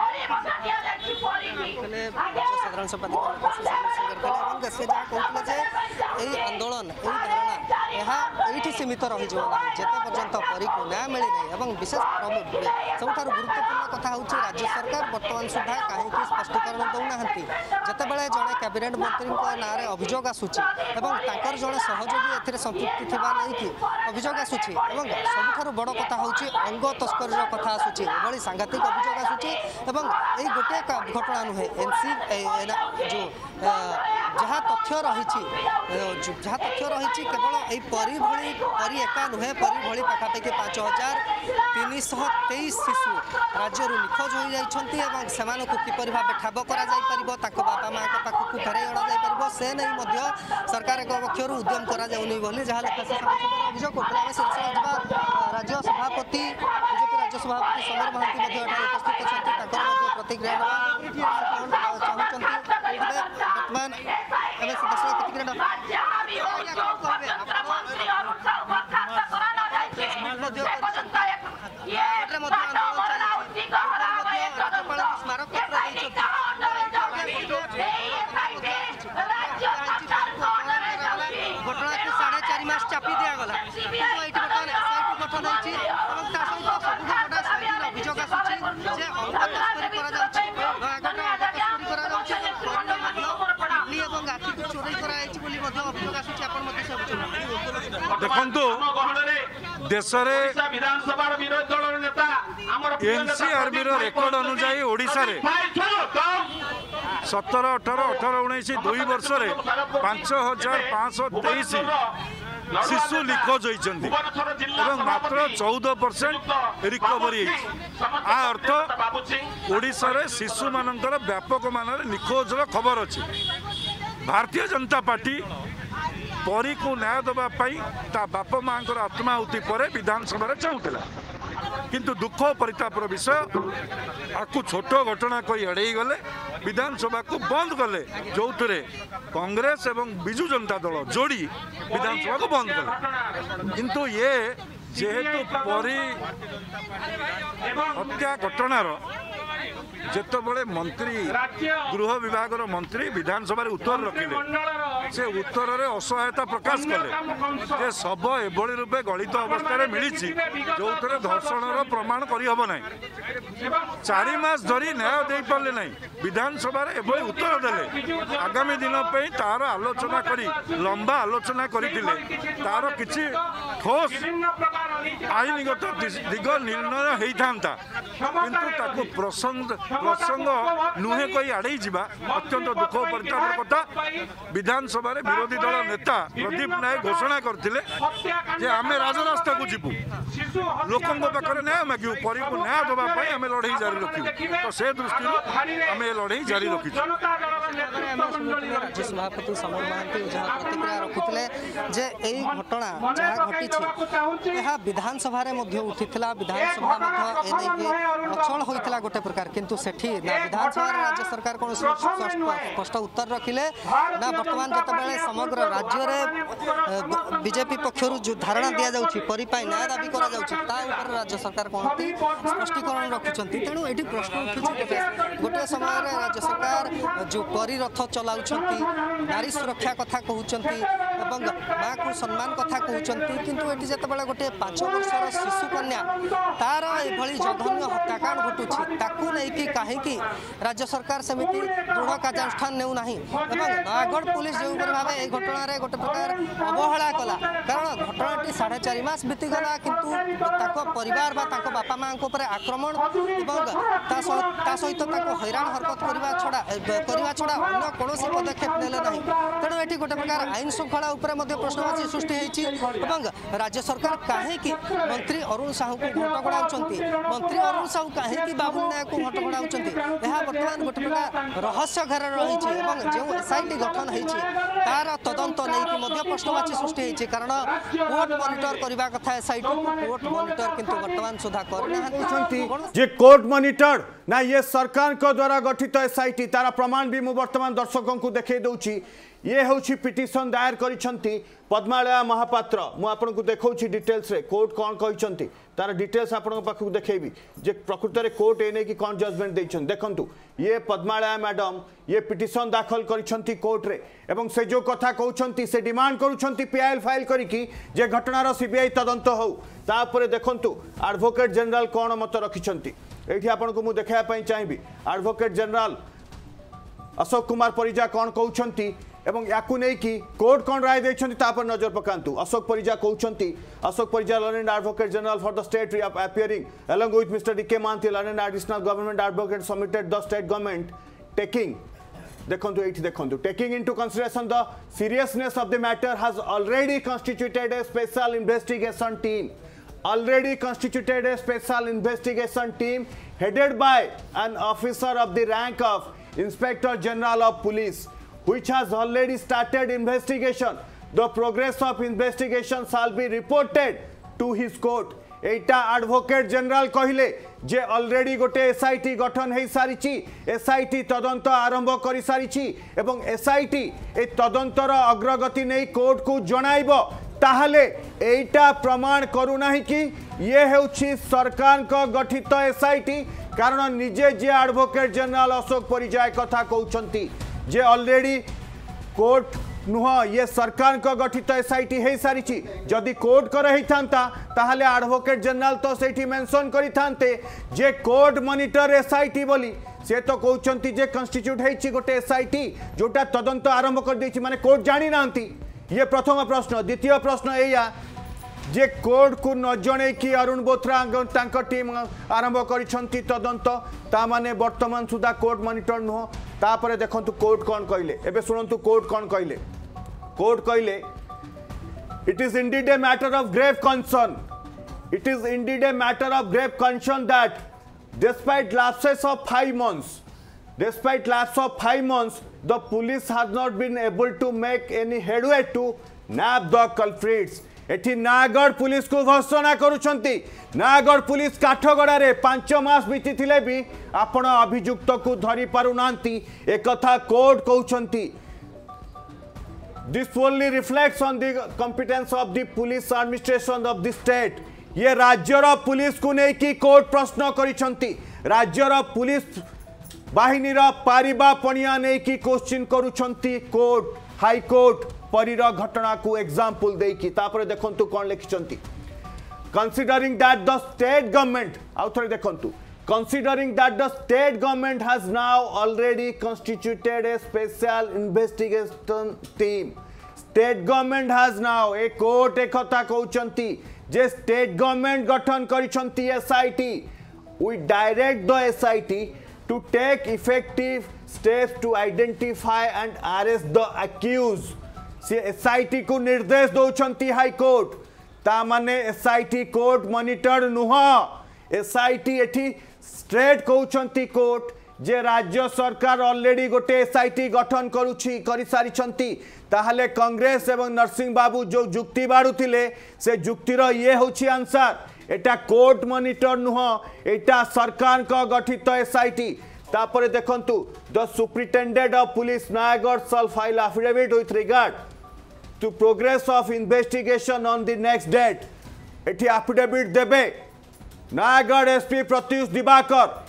साधारण संपादक से जहाँ कहते जे यही आंदोलन यही धारणा यह सीमित रही जिते पर्यंत परी को न्याय मिली नहीं विशेष सबुठ गुरुत्वपूर्ण कथा हूँ राज्य सरकार बर्तमान सुधा कहीं स्पष्टीकरण दौना जितेबाला जड़े कैबिनेट मंत्री ना अभियोग आसूची और जड़े सहयोगी ए संपृक्ति थी नहीं अभियोग आसूची सबुठ बड़ कथा हूँ अंग तस्करी कथा आसूची एभली सांघातिक अभियोग आसूची यही गोटे घटना नुहे एनसी जो जहाँ तथ्य रही जहाँ तथ्य रही केवल यही परी भली परी एका नुहे परी भली पाखापाखि पांच हजार तीन शह तेईस शिशु राज्य निखोज हो जाती किपर भाव ठाब कर बापा माँ पाखक फेर अणा से नहीं सरकार पक्षर उद्यम कर जहाँ लेखा से अभियोग करते राज्य सभापति बीजेपी राज्य सभापति समीर महांती उपस्थित अच्छा प्रतिक्रिया चाहते बर्तमान स्मारक घटना को साढ़े चार मास चापी दिगला ये बर्तमान एसआईटी गठन होती सहित अभियोग आसूची अंग तस्करी देखु देश एनसीआरबी रेकर्ड अनुजाई ओडिशा रे सतर अठर अठर उन्नीस दुई वर्ष रे पांच हजार पाँच सौ तेईस शिशु निखोज होती मात्र चौदह परसेंट रिकवरी आ अर्थ ओडिशा रे शिशु मानकर व्यापक मान निखोज खबर अच्छी भारतीय जनता पार्टी परी को न्याय देवाई ता बाप माँ आत्माहुति पर विधानसभा चाहूला किंतु दुख परितापर विषय आपको छोट घटना कही एड़े गले विधानसभा को बंद कले जो कांग्रेस एवं विजु जनता दल जोड़ी विधानसभा को बंद कले किंतु ये जेहेतु परी हत्या घटनार जितेबले मंत्री गृह विभाग मंत्री विधानसभा उत्तर रखिले से उत्तर में असहायता प्रकाश कले शब एभली रूपे गलित अवस्था मिली जो धर्षण प्रमाण करहब ना चारि मास धरी न्याय दे पारे ना विधानसभा एभली उत्तर देले आगामी दिन तार आलोचना करी लंबा आलोचना करथिले तार किछि ठोस आईनगत दिग निर्णय होता किंतु ताकू प्रसंग प्रसंग नुहे कही आड़े जावा अत्यंत दुख परितापर कथा विधानसभा विरोधी दल नेता प्रदीप नायक घोषणा करते आम राजरास्ता को जीवु लोकों पाखे न्याय मागू परी को न्याय देवाई आम लड़ाई जारी रखू तो से दृष्टि आम लड़ाई जारी रखी राज्य सभापति समीर महांती जहाँ प्रतिक्रिया रखुले जे यही घटना जहाँ घटी विधानसभा उठीला विधानसभा अचल होता गोटे प्रकार किंतु सेठी ना विधानसभा राज्य सरकार कौन स्पष्ट उत्तर रखिले ना वर्तमान जितेबाला समग्र राज्य में बीजेपी पक्षर जो धारणा दि जाऊँगी परी न्याय दाबी कर राज्य सरकार कौन स्पष्टीकरण रखुंट तेणु ये प्रश्न उठुचे गोटे समय राज्य सरकार जो परी रथ चलाउछंती नारी सुरक्षा कथा कहउछंती एवं माँ को सम्मान कथा कहते किंतु ये जिते गोटे पांच वर्षर शिशु कन्या तार एभली जघन्य हत्याकांड घटुची ताकू नहीं कहीं राज्य सरकार सेमिति दृढ़ कार्यानुष्ठान नेउना नयागढ़ पुलिस जो भाव ये घटन गोटे प्रकार अवहेला कला कारण घटनाटी साढ़े चार मास बीतीगला किंतु परिवार बापा माँ आक्रमण और सहित हैरान हरकत करने छड़ा करने छड़ा अन्य कौन पदक्षेप नेले नहीं तेणु ये गोटे प्रकार आईन श्रृंखला प्रश्नवाची सृष्टि होती राज्य सरकार कहीं मंत्री अरुण साहू को घंट गड़ाऊँच मंत्री अरुण साहू कहीं बाबुल नायक को घंट गड़ाऊँच यह बर्तमान गोटे प्रकार रहस्य घेर रही जो एसआईटी गठन होती तार तदंत नहीं प्रश्नवाची सृष्टि होती कारण कोर्ट मॉनिटर करने कथा एसआईटी कोर्ट मॉनिटर किंतु वर्तमान सुधा कर कोर्ट मॉनिटर ना ये सरकार को द्वारा गठित एसआईटी तार प्रमाण भी मु वर्तमान दर्शकों को देखे दूची ये हूँ पिटिशन दायर करिसेंती पद्मालया महापात्र मु आपन को देखौछि डिटेल्स रे कोर्ट कौन कहिसेंती तार डिटेल्स आपन पाख को देखेबी जे प्रकृत रे कोर्ट एने की कौन जजमेंट देछन देखंतु ये पद्मालया मैडम ये पिटिशन दाखल करिसेंती कोर्ट रे एवं से जो कथा कहउछंती से डिमांड करूछंती पीआईएल फाइल करिकी जे घटनार सीबीआई तदंत हो तापरे देखंतु एडवोकेट जनरल कौन मत रखिसेंती एठी आपन को मु देखा पई चाहिबी एडवोकेट जनरल अशोक कुमार परिजा कौन कहउछंती एवं याकू नहीं कि कोर्ट कौन राय देछंती तापर नजर पकांतु अशोक परिजा कहउछंती Ashok Parija learned advocate general for the state appearing along with Mister D K Mahanti learned additional government advocate submitted the state government taking देखंतु एठी देखंतु taking into consideration the seriousness of the matter has already constituted a special investigation team already constituted a special investigation team headed by an officer of the rank of Inspector General of Police which has already started investigation. The progress of investigation shall be reported to his court. एटा advocate general कहले जे already गोटे SIT गठन हो सारी SIT तदंत आरंभ कर सारी एवं एसआईटी ए तदंतर अग्रगति नहीं कोर्ट को जणाइब ताहले एटा प्रमाण करूना कि ये हेउछि सरकार को गठित एसआईटी कारण निजे जे एडवोकेट जनरल अशोक परिजा कथा कहउछंती जे ऑलरेडी कोर्ट नुह ये सरकार को गठित एसआईटी हो सारी जदि कोर्ट कर ताहले एडवोकेट जनरल तो सेठी मेंशन करिथांते जे कोर्ट मॉनिटर एसआईटी बोली से तो कहउछंती जे कन्स्टिट्यूट हेछि गोटे एसआईटी जोटा तदंत आरंभ कर देछि माने कोर्ट जानि नांती ये प्रथम प्रश्न द्वितीय प्रश्न एया जे कोर्ट को न जणे कि अरुण बोथरा तांको टीम आरंभ करिसंती तदंत ता माने वर्तमान सुधा कोर्ट मॉनिटर नुह तापरे देखंतु कोर्ट कौन कहले एबे सुनंतु कोर्ट कौन कहले कोर्ट कहले it is indeed a matter of grave concern it is indeed a matter of grave concern that despite lapses of five months despite lapse of five months the police has not been able to make any headway to nab the culprits एठी Nayagarh police को घोषणा करुछंती Nayagarh police काठगड़ा रे पांच मास बीती थिले भी आपण अभियुक्त को धरी पारु नांती एक कथा कोर्ट कहउछंती this only reflects on the competence of the police administration of the state ये राज्यर पुलिस को नहीं कि कोर्ट प्रश्न करिछंती राज्यर पुलिस बाहिनी रा पारिबा पणिया नहीं कि क्वेश्चन करुछंती कोर्ट हाई कोर्ट परीर घटना को एग्जांपल देकी तापर देखंतु कोन लिखिसंती considering that the state government आउ थोड़े देखंतु considering that the state government has now already constituted a special investigation team state government has now a court एक कथा कहउचंती जे state government गठन करिसंती SIT we direct the S I T to take effective steps to identify and arrest the accused से S I T को निर्देश दौचंती high court ता माने S I T court monitor नुह S I T एठी straight कहउचंती court जे राज्य सरकार ऑलरेडी गोटे एसआईटी गठन करुछि करि सारिछंती ताहले कांग्रेस एवं नरसिंह बाबू जो जुक्ति बाड़ुथिले से जुक्तिर ये होछि आंसर एटा कोर्ट मॉनिटर नुह एटा सरकार का गठित एसआईटी तापरे देखंतु the superintendent of police Nayagarh shall file affidavit with regard to progress of investigation on the next date एठी एफिडेविट देबे नयागढ़ एसपी प्रत्युष दिवाकर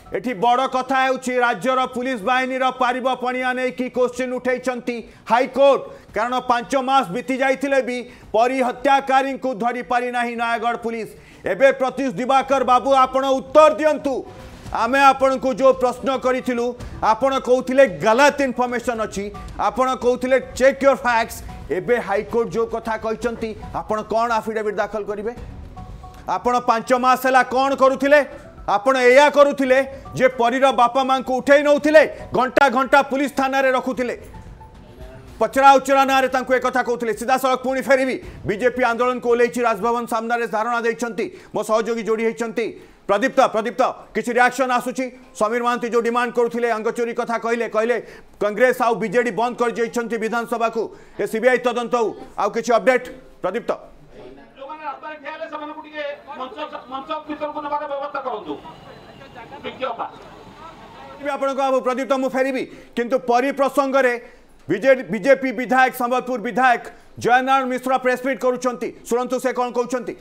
एठी बड़ कथा है राज्यर पुलिस बाहिनी पारिब पणिया नहीं कि क्वेश्चन उठे हाईकोर्ट कारण पांच मास बीती जाइथिले भी परी हत्याकारी को धरी पारि नाही नयागढ़ पुलिस। एबे प्रत्युष दिवाकर बाबू आपण उत्तर दियंतु आमे आपण को जो प्रश्न करिथिलु आपण कहउथिले गलत इन्फॉर्मेशन अछि आपण कहउथिले चेक योर फैक्ट्स। एबे हाईकोर्ट जो कथा कहिसंती आपण कोन एफिडेविट दाखल करिवे आपण पांच मास हला कोन करूथिले आपण एया करूथिले जे परीर बापा मां को उठै नउथिले घंटा घंटा पुलिस थाना रे रखुथिले पचरा उचरा ना रे तांको एक कथा कहउथिले सीधा सड़क पुणी फेरिबी बीजेपी आंदोलन को ओलेछि राजभवन सामना रे धारणा दैछंती मो सहयोगी जोड़ी हैछंती प्रदीप्त प्रदीप्त किसी रिएक्शन आसुची समीर महांती जो डिमांड करुथिले अंगचोरी कथा कहले कहले कांग्रेस आउ बीजेडी बंद कर जैछंती विधानसभा को ए सीबीआई तदंत हो आउ किछि अपडेट प्रदीप्त जो माने रास्ता खेले समान को टिके मंच मंच भीतर को नबार व्यवस्था करंतु विज्ञापन भी आपण को अब प्रदीप्त मु फेरिबी किंतु परि प्रसंग रे बीजेपी विधायक संबलपुर विधायक जयनारायण मिश्रा प्रेस मीट करूछंती सुनंतु से कोन कहउछंती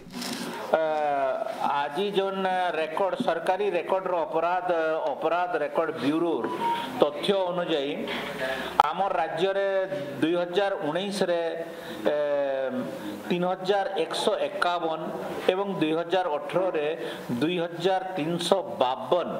आज जो रेकर्ड सरकारी रेकर्ड रो अपराध अपराध रेकर्ड ब्यूरो तथ्य अनुजाई आम राज्य रे दुई हजार उन्नीस रे तीन हजार एक सौ एकावन एवं दुई हजार अठर रे दुई हजार तीन सौ बावन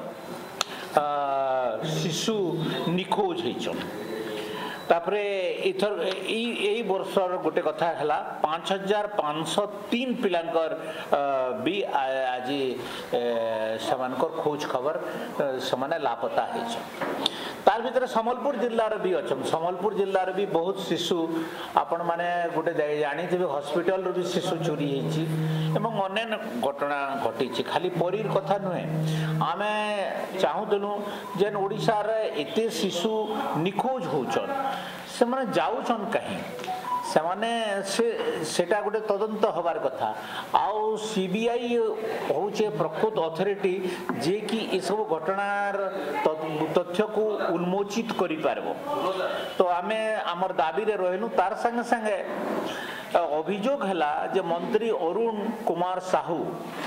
शिशु निखोज होइछन। तापरे इथर यही वर्षर गोटे कथा है पाँच हजार पाँच सौ तीन पिलांकर भी आज समानकर खोज खबर समाने लापता है तार भीतर संबलपुर जिल्लार भी अच्छा संबलपुर जिल्लार भी बहुत शिशु आपण माने गोटे जानी थे हॉस्पिटल भी शिशु चोरी होती अन्य घटना घटी खाली परीर कथा नुहे आम चाहूलु जेन ओडिशार एते शिशु निखोज होचन से माने जाउछन कहीं से माने से सेटा गोटे तदंत हबार कथा आउ सीबीआई होचे प्रकृत अथॉरिटी जे कि ए सब घटनार तथ्य को उन्मोचित करि पारबो। तो आमे हमर दाबी रे रहनु तार संगे संगे अभियोग हला जे मंत्री अरुण कुमार साहू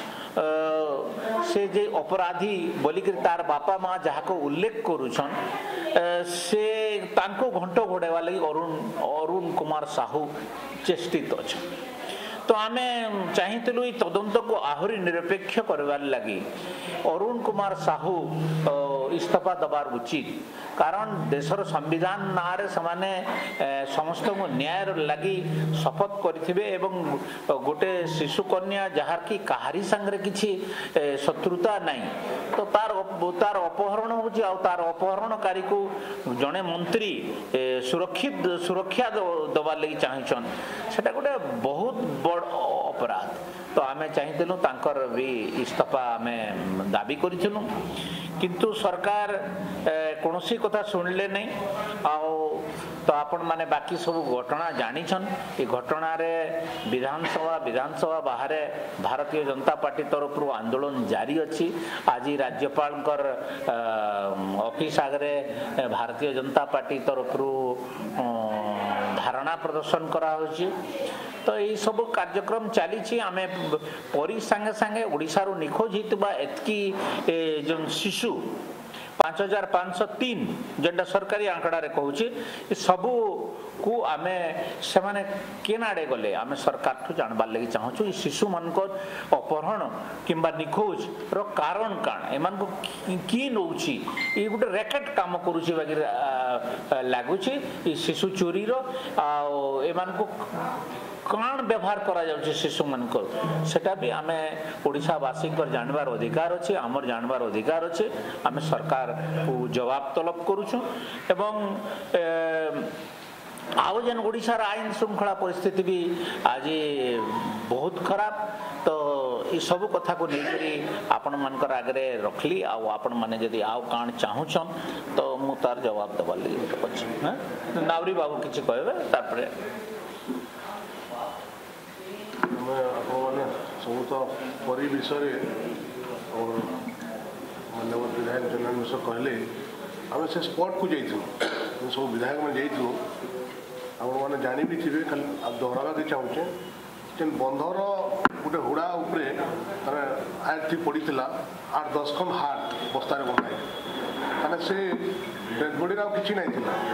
से जे अपराधी बोलिक तार बापा माँ जहाँ को उल्लेख करुछन से तांको घंटो घोड़ेवा लगी अरुण अरुण कुमार साहू चेष्टित अच्छा। तो आमे चाहिलु तदंत को आहरी निरपेक्ष करवार लगी अरुण कुमार साहू इस्तीफा दबार उचित कारण देशर संविधान नारे समाने समस्त को न्याय लगी शपथ करिथिबे एवं गोटे शिशु कन्या जहार की कहारी संगे किछि शत्रुता नहीं तो तार तार अपहरण होछि आ तार अपहरणकारी को जने मंत्री सुरक्षित सुरक्षा दबार लगी चाहिछन सेटा गोटे बहुत बड़ अपराध। तो आमे चाहिलु तांकर भी इस्तीफा आमे दाबी करिथिलु किंतु सरकार कौनसी कथा सुनले नहीं आओ तो आपण माने बाकी सब घटना जानिछन ये घटना रे विधानसभा विधानसभा बाहर भारतीय जनता पार्टी तरफ आंदोलन जारी अछि। आज राज्यपाल ऑफिस आगे भारतीय जनता पार्टी तरफ धारणा प्रदर्शन करा होछि। तो यही सब कार्यक्रम चली आमे परी संगे संगे ओडिशा रो निखोज हितबा एतकी जो शिशु पाँच हजार पाँच सौ तीन जेटा सरकारी आंकड़ा रे कहूची सबू को आमे से माने केनाडे गले आमे सरकार ठू जानबार लगी चाहूँ शिशु मान अपहरण किंबा निखोज रो कारण काण एमान को की नौची ये गोटे रैकेट काम करूची बाकी लगुची शिशु चोरी रो आ एमान को कौन व्यवहार करा जाउछि शिशु मन को सेटा भी आमे ओडिशावासी जानबार अधिकार अच्छे आमर जानबार अधिकार अच्छे आमे सरकार को जवाब तलब करूछु एवं आउ जेन ओडिशार आईन श्रृंखला परिस्थिति भी आज बहुत खराब। तो ये सब कथा को लेकरी आपण मानकर आगे रखली आउ आपण माने जदि आउ काण चाहूछन तो मु तार जवाब दबा लगी अछि। हां नावरी बाबू किछि कहबे तारपरे मैंने सब तो परी विषय और मानव विधायक जनार्दन मिश्र कहले आम से स्पॉट को जाइए सब विधायक मैंने जाइलु मैंने जानी भी थे खाली दोहरावा के चाहूचे जेन बंधर गोटे हुड़ा उपरे आठ थी पड़ी आठ दस खन हाट ବସ୍ତାରେ ବନ୍ଧା ମାନେ ସେ ଡେଡ୍ ବଡିରେ ଆଉ କିଛି ନାହିଁ ଥିଲା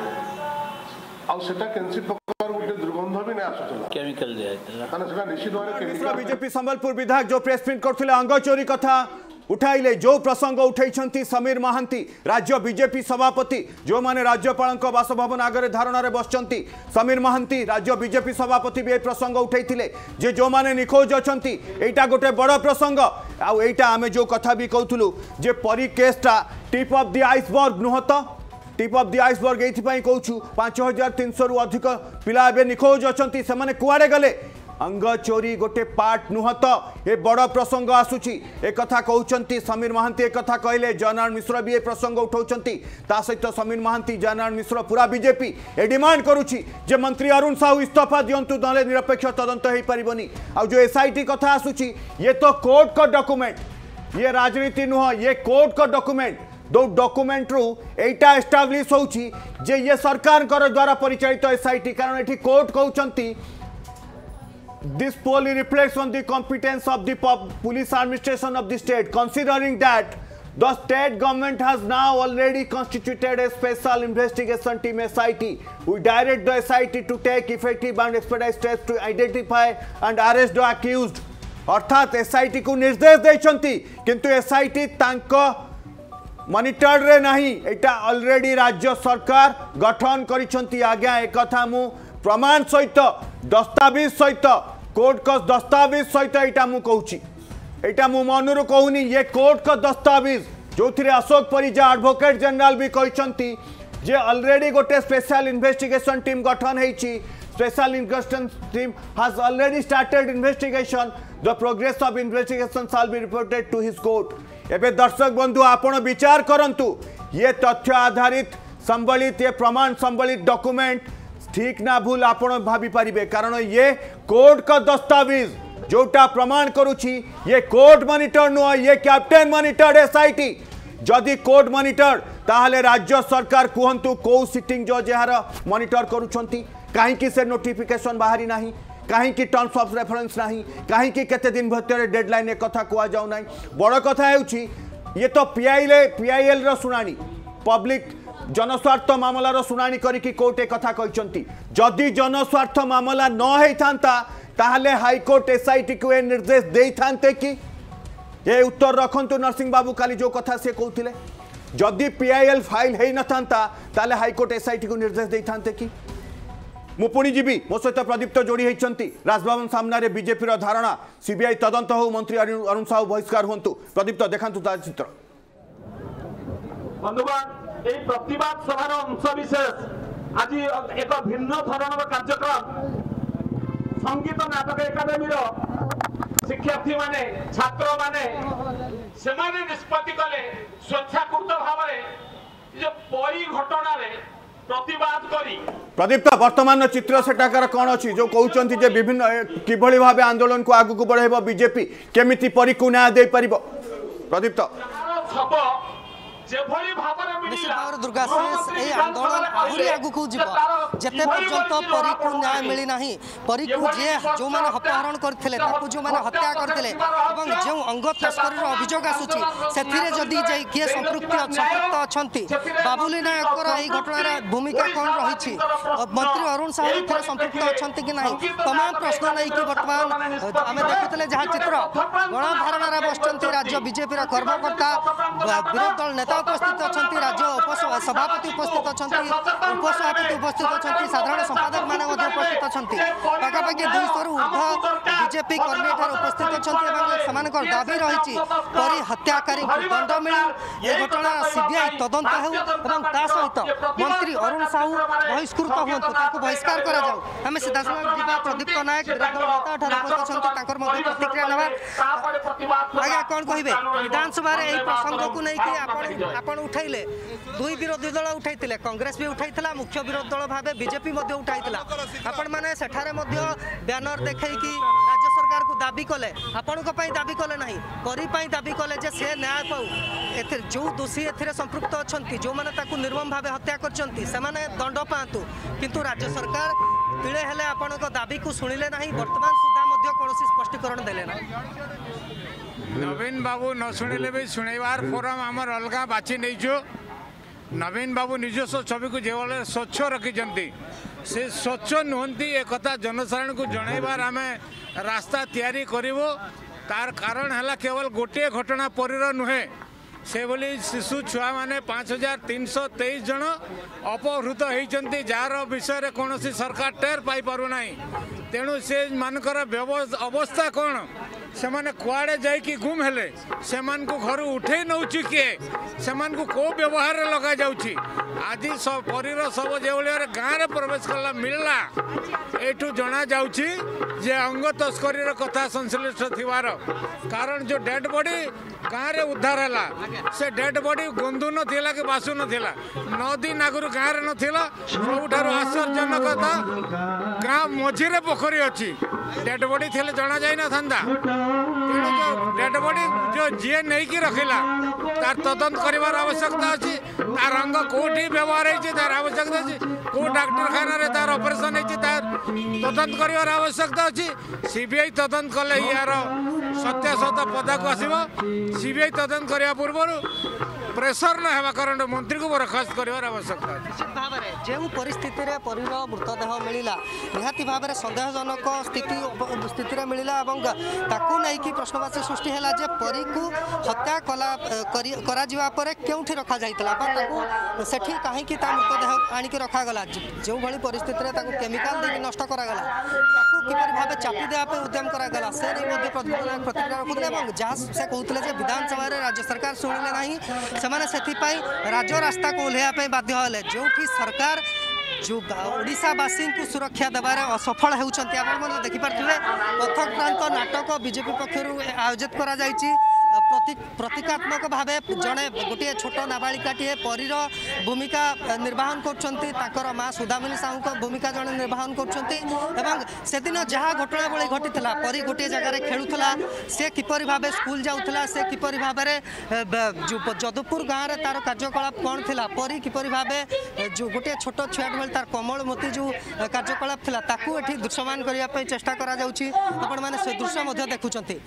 ଆଉ ସେଟା କେନ୍ସି ପ୍ରକାର ଗୋଟେ ଦୁର୍ଗନ୍ଧ ବି ନାହିଁ ଆସୁଥିଲା କେମିକାଲ ଦିଆଯାଇଥିଲା ମାନେ ସେଟା ନିଶ୍ଚିତ ଭାବରେ କେମିକାଲ बीजेपी संबलपुर विधायक जो प्रेस मीट करथिले अंग चोरी कथा उठाइले जो प्रसंग उठाई समीर महांती राज्य बीजेपी सभापति जो माने राज्यपाल बासभवन आगे धारणा बसचंती समीर महांती राज्य बीजेपी सभापति भी प्रसंग उठाई जे जो माने निखोज अच्छा एटा गोटे बड़ प्रसंग आईटा आम जो कथा भी कहूँ जे परी केसटा टिप ऑफ द आइसबर्ग नुह तो टिप ऑफ द आइसबर्ग ये कहूँ पांच हजार तीन सौ रु अधिक पिला निखोज अच्छा से कुआड़े गले अंग चोरी गोटे पार्ट नुह तो ये बड़ प्रसंग आसूची एक कथा कहते समीर महांती एक कथा कहले जयनारायण मिश्र भी ये प्रसंग उठाउछंती ता सहित समीर महांती जयनारायण मिश्र पूरा बीजेपी ए डिमांड करुछि जे मंत्री अरुण साहू इस्तीफा दियंतु नले निरपेक्ष तदंत हो पारिबनी आ जो एसआईटी कथा आसूची ये तो कोर्ट का डॉक्यूमेंट ये राजनीति नुह ये कोर्ट का डॉक्यूमेंट दो डॉक्यूमेंट रु एटा एस्टाब्लिश होउछि जे ये सरकार द्वारा परिचालित एसआईटी कारण एठी कोर्ट कहउछंती this poorly reflects on the competence of the police administration of the state considering that the state government has now already constituted a special investigation team S I T we direct the S I T to take effective and expedite steps to identify and arrest the accused अर्थात S I T को निर्देश देछंती किंतु S I T तांको monitor रे नहीं एटा already राज्य सरकार गठन करिसंती आज्ञा एक कथा मु प्रमाण सहित दस्तावेज सहित कोर्ट का दस्तावेज सहित यहाँ मुझे कहूँ यहाँ मु मनरू कहूनी ये कोर्ट का दस्तावेज जो थी अशोक परिजा एडवोकेट जनरल भी कहते जे ऑलरेडी गोटे स्पेशल इन्वेस्टिगेशन टीम गठन होती special investigation team has already started investigation the progress of investigation shall be reported to his court एवं दर्शक बंधु आपण विचार करंतु ये तथ्य आधारित संबलित ये प्रमाण संबलित डॉक्यूमेंट ठीक ना भूल आपण भाभी पारिबे कारण ये कोर्ट का दस्तावेज जोटा प्रमाण करुछि ये कोर्ट मॉनिटर नुह ये कैप्टेन मॉनिटर एसआईटी जदि कोर्ट मॉनिटर ताहले राज्य सरकार कहतु कौ सिटिंग जज यार मॉनिटर करुछंती कहीं से नोटिफिकेशन बाहरी नाही कहीं टर्म्स ऑफ रेफरेंस नाही कहीं केते दिन भीतर डेडलाइन एक कथा कुआ जाउ नाही बड़ कथा हेउछि ये तो पीआईएल पीआईएल रो सुनानी पब्लिक जनस्वार्थ मामलार शुणाणी करिकी कोर्ट एक कथा कहते जदि जनस्वार्थ मामला न होता ताहले हाईकोर्ट एसआईटी को ए निर्देश दे था कि ये उत्तर रखंतु नरसिंह बाबू काली जो कथा से कहते जदि पीआईएल फाइल हो न था हाईकोर्ट एसआईटी को निर्देश दे था कि मु पुणी जीवी मो सहित प्रदीप्त जोड़ी होती राजभवन सामने बीजेपी धारणा सीबीआई तदंत हो मंत्री अरुण साहू बहिष्कार हूँ प्रदीप्त देखा चित्र এই प्रतिवाद सभार अंश विशेष आज एक भिन्न धरणर कार्यक्रम संगीत नाटक एकाडेमी शिक्षार्थी माने छात्र माने से माने निष्पत्ति कले स्वेच्छाकृत भाव जो परी घटना प्रतिवाद करी प्रदीप्त वर्तमान चित्र सेटाकार कौन अच्छी जो कहते जे विभिन्न किभली भाव आंदोलन को आगू बढ़ाइब बीजेपी केमिति परी को न्याय दे पारिबो प्रदीप्त निश्चित भाव दुर्गाशीष आंदोलन आहरी आगू जिते पर्यंत परी को न्याय मिली ना परी को जी जो मैंने अपहरण करते जो मैंने हत्या करते जो अंग तस्करी अभियोग आसूची से किए संपृक्त संपृक्त अच्छा बाबुली नायक घटनार भूमिका कौन रही मंत्री अरुण साहू थे संपृक्त अच्छा कि ना तमाम प्रश्न नहीं कि बर्तमान आम देखुले जहाँ चित्र गणधारणा बसुँच राज्य बीजेपी कर्मकर्ता विरोधी दल नेता उपस्थित अच्छा राज्य सभापति उपस्थित अच्छा उपसभापति उपस्थित अच्छा साधारण संपादक मैंने उपस्थित अच्छा पाखापाखि दुईश रु ऊर्ध बीजेपी कर्मी उपस्थित अच्छा दाबी रही परी हत्याकारी दंड मिलू ये घटना सीबीआई तदंत हो सहित मंत्री अरुण साहू बहिष्कृत हूँ बहिष्कार करें सीधा सड़क प्रदीप्त नायक प्रतिक्रिया ना आज्ञा कौन कहे विधानसभा प्रसंग को लेकिन आपण उठाइले दुई विरोधी दल उठाइले कांग्रेस भी उठाइला मुख्य विरोधी दल भाव बीजेपी उठाइला आपण माने सेठारे मध्य बैनर देखैकी राज्य सरकार को दाबी कले आपण को पई दाबी कले नहीं परी पई दाबी कले जे से न्याय पाऊ एथे जो दोषी एथिरे संपृक्त अछंती जो माने ताकू निर्मम भाव हत्या करछंती से माने दंड पातु किंतु राज्य सरकार तिळे हेले आपण को दाबी को सुनिले नहीं वर्तमान सुधा मध्य कोनोसी स्पष्टीकरण देले नहीं नवीन बाबू न शुणिले भी शुणवार फोरम आमर अलग बाछि नहीं। नवीन बाबू निजस्व छवि को जो स्वच्छ रखिंट से स्वच्छ नुहति एक जनसाधारण को जनइबार आम रास्ता तैयारी करूँ। तार कारण है केवल गोटे घटना परीर नुहे से बोली शिशु छुआ मैंने पाँच हजार तीन सौ तेईस जन अपहृत होती जार विषय कौन सरकार टेर पाई पारना। तेणु से मानकर अवस्था कौन से माने कुआड़े जाइकी गुम हेले से घर उठे नौ किए से को व्यवहार लगा जाउछि। आज सब परीर सब जो गाँव में प्रवेश कला मिलला एठू जना जाउछि जे अंग तस्करी कथा संश्लिष्ट थिवार कारण जो डेड बॉडी गाँव में उद्धार है से डेड बॉडी गंधु नथिला कि बासु नथिला नौ दिन आगु गाँव में नथिला। सबुठार आश्चर्यजनक कथा गाँव मझीरे पोखरी अच्छी डेड बॉडी थे जना जाई न था। तेणु जो डेड बॉडी जो जी नहीं कि रखिला तार तदंत करार आवश्यकता अच्छी। तार अंग कौटी व्यवहार होती तार आवश्यकता अच्छी कौ डाक्तखाना तार ऑपरेशन होती तार तदंत करार आवश्यकता अच्छी। सीबीआई तदंत कले यार सत्यासत पदा को आसब। सीबीआई तदंत करने पूर्व प्रेसर न होगा कारण मंत्री को बरखास्त कर आवश्यकता निश्चित भाव में जो परिस्थिति रे परीर मृतदेह मिलला निहाती भाव में सन्देहजनक स्थिति स्थिति मिलला और ताकू नहीं कि प्रश्नवाची सृष्टि है जे परी को हत्या कला करा जिवा परे केउठी रखा जाइतला बा ताकू सेठी काहे कि ता मृतदेह आनी के रखा गला जो भली परिस्थिति रे ताकू केमिकल देके नष्ट करा गला ताकू किपरि भाबे चापी देआ पे उद्यम करा गला से रे मध्ये प्रतिक्रिया प्रतिक्रिया रखुले और जहाँ से कहउतले जे विधानसभा रे राज्य सरकार सुनिले नाही सेमाने सेथिपाई राज्य रास्ता को ओल्हेया बाध्य हेले जो सरकार जो ओडिशावासी को सुरक्षा देवार असफल होती आप देखिपे पथक्रांत नाटक बीजेपी पक्षर आयोजित करा जायछि। प्रति प्रतीकात्मक भाव जड़े गोटे छोट नाबालिकाटे परीर भूमिका निर्वाहन कर माँ सुधामिनी साहू को भूमिका जड़े निर्वाहन कर जहाँ घटना बड़ी घटी परी गोटे जगार खेलुला से किपरि भाव स्कूल जाऊला से किपरि भाव जदुपुर गाँव में तार कार्यकलाप कौन थी परी किपरि भाव जो गोटे छोट छुआ भाई तार कमलमती जो कार्यकलाप थी ताकू एठी दृश्यमान करने चेष्टा कर से दृश्य देखुं।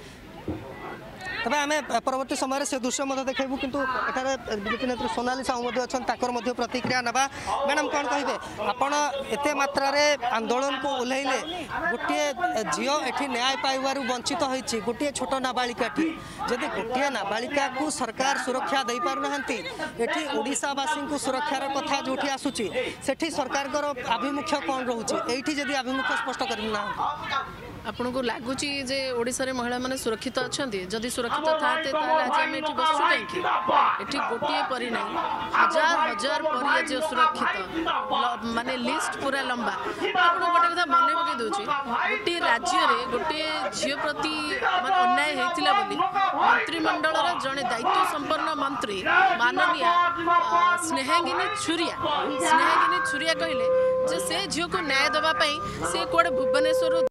तबे आम परवर्ती समय से दृश्य देखू किंतु बीजेपी नेत्री सोनाली साहू अच्छा प्रतिक्रिया नवा। मैडम कौन कहे आपण एत मात्रा आंदोलन को ओह्लैले गोटे झील एटी न्याय पाइबार वंचित होती गोटे छोट नाबालिकाटी जदि गोटे नाबालिका को सरकार सुरक्षा दे पारना एटी ओडिशावासी को सुरक्षार कथा जो आसूची सेठी सरकार आभिमुख्य कौन रोचे ये जदि आभिमुख्य स्पष्ट करना आपन को लगुच जे ओडिशा रे महिला माने सुरक्षित अच्छी जदि सुरक्षित थाते आज आम ये बसु कहीं गोटे परी ना हजार हजार परी आज सुरक्षित माने लिस्ट पूरा लंबा। आपको गोटे कथा मन पकई दूसरी गोटे राज्य रे गोटे झील प्रति माने अन्याय होता बोली मंत्रिमंडल जड़े दायित्व संपन्न मंत्री माननीय स्नेहांगिनी छुरिया स्नेहांगिनी छुरिया कहले से झील को न्याय देवाई से कौड़े भुवनेश्वर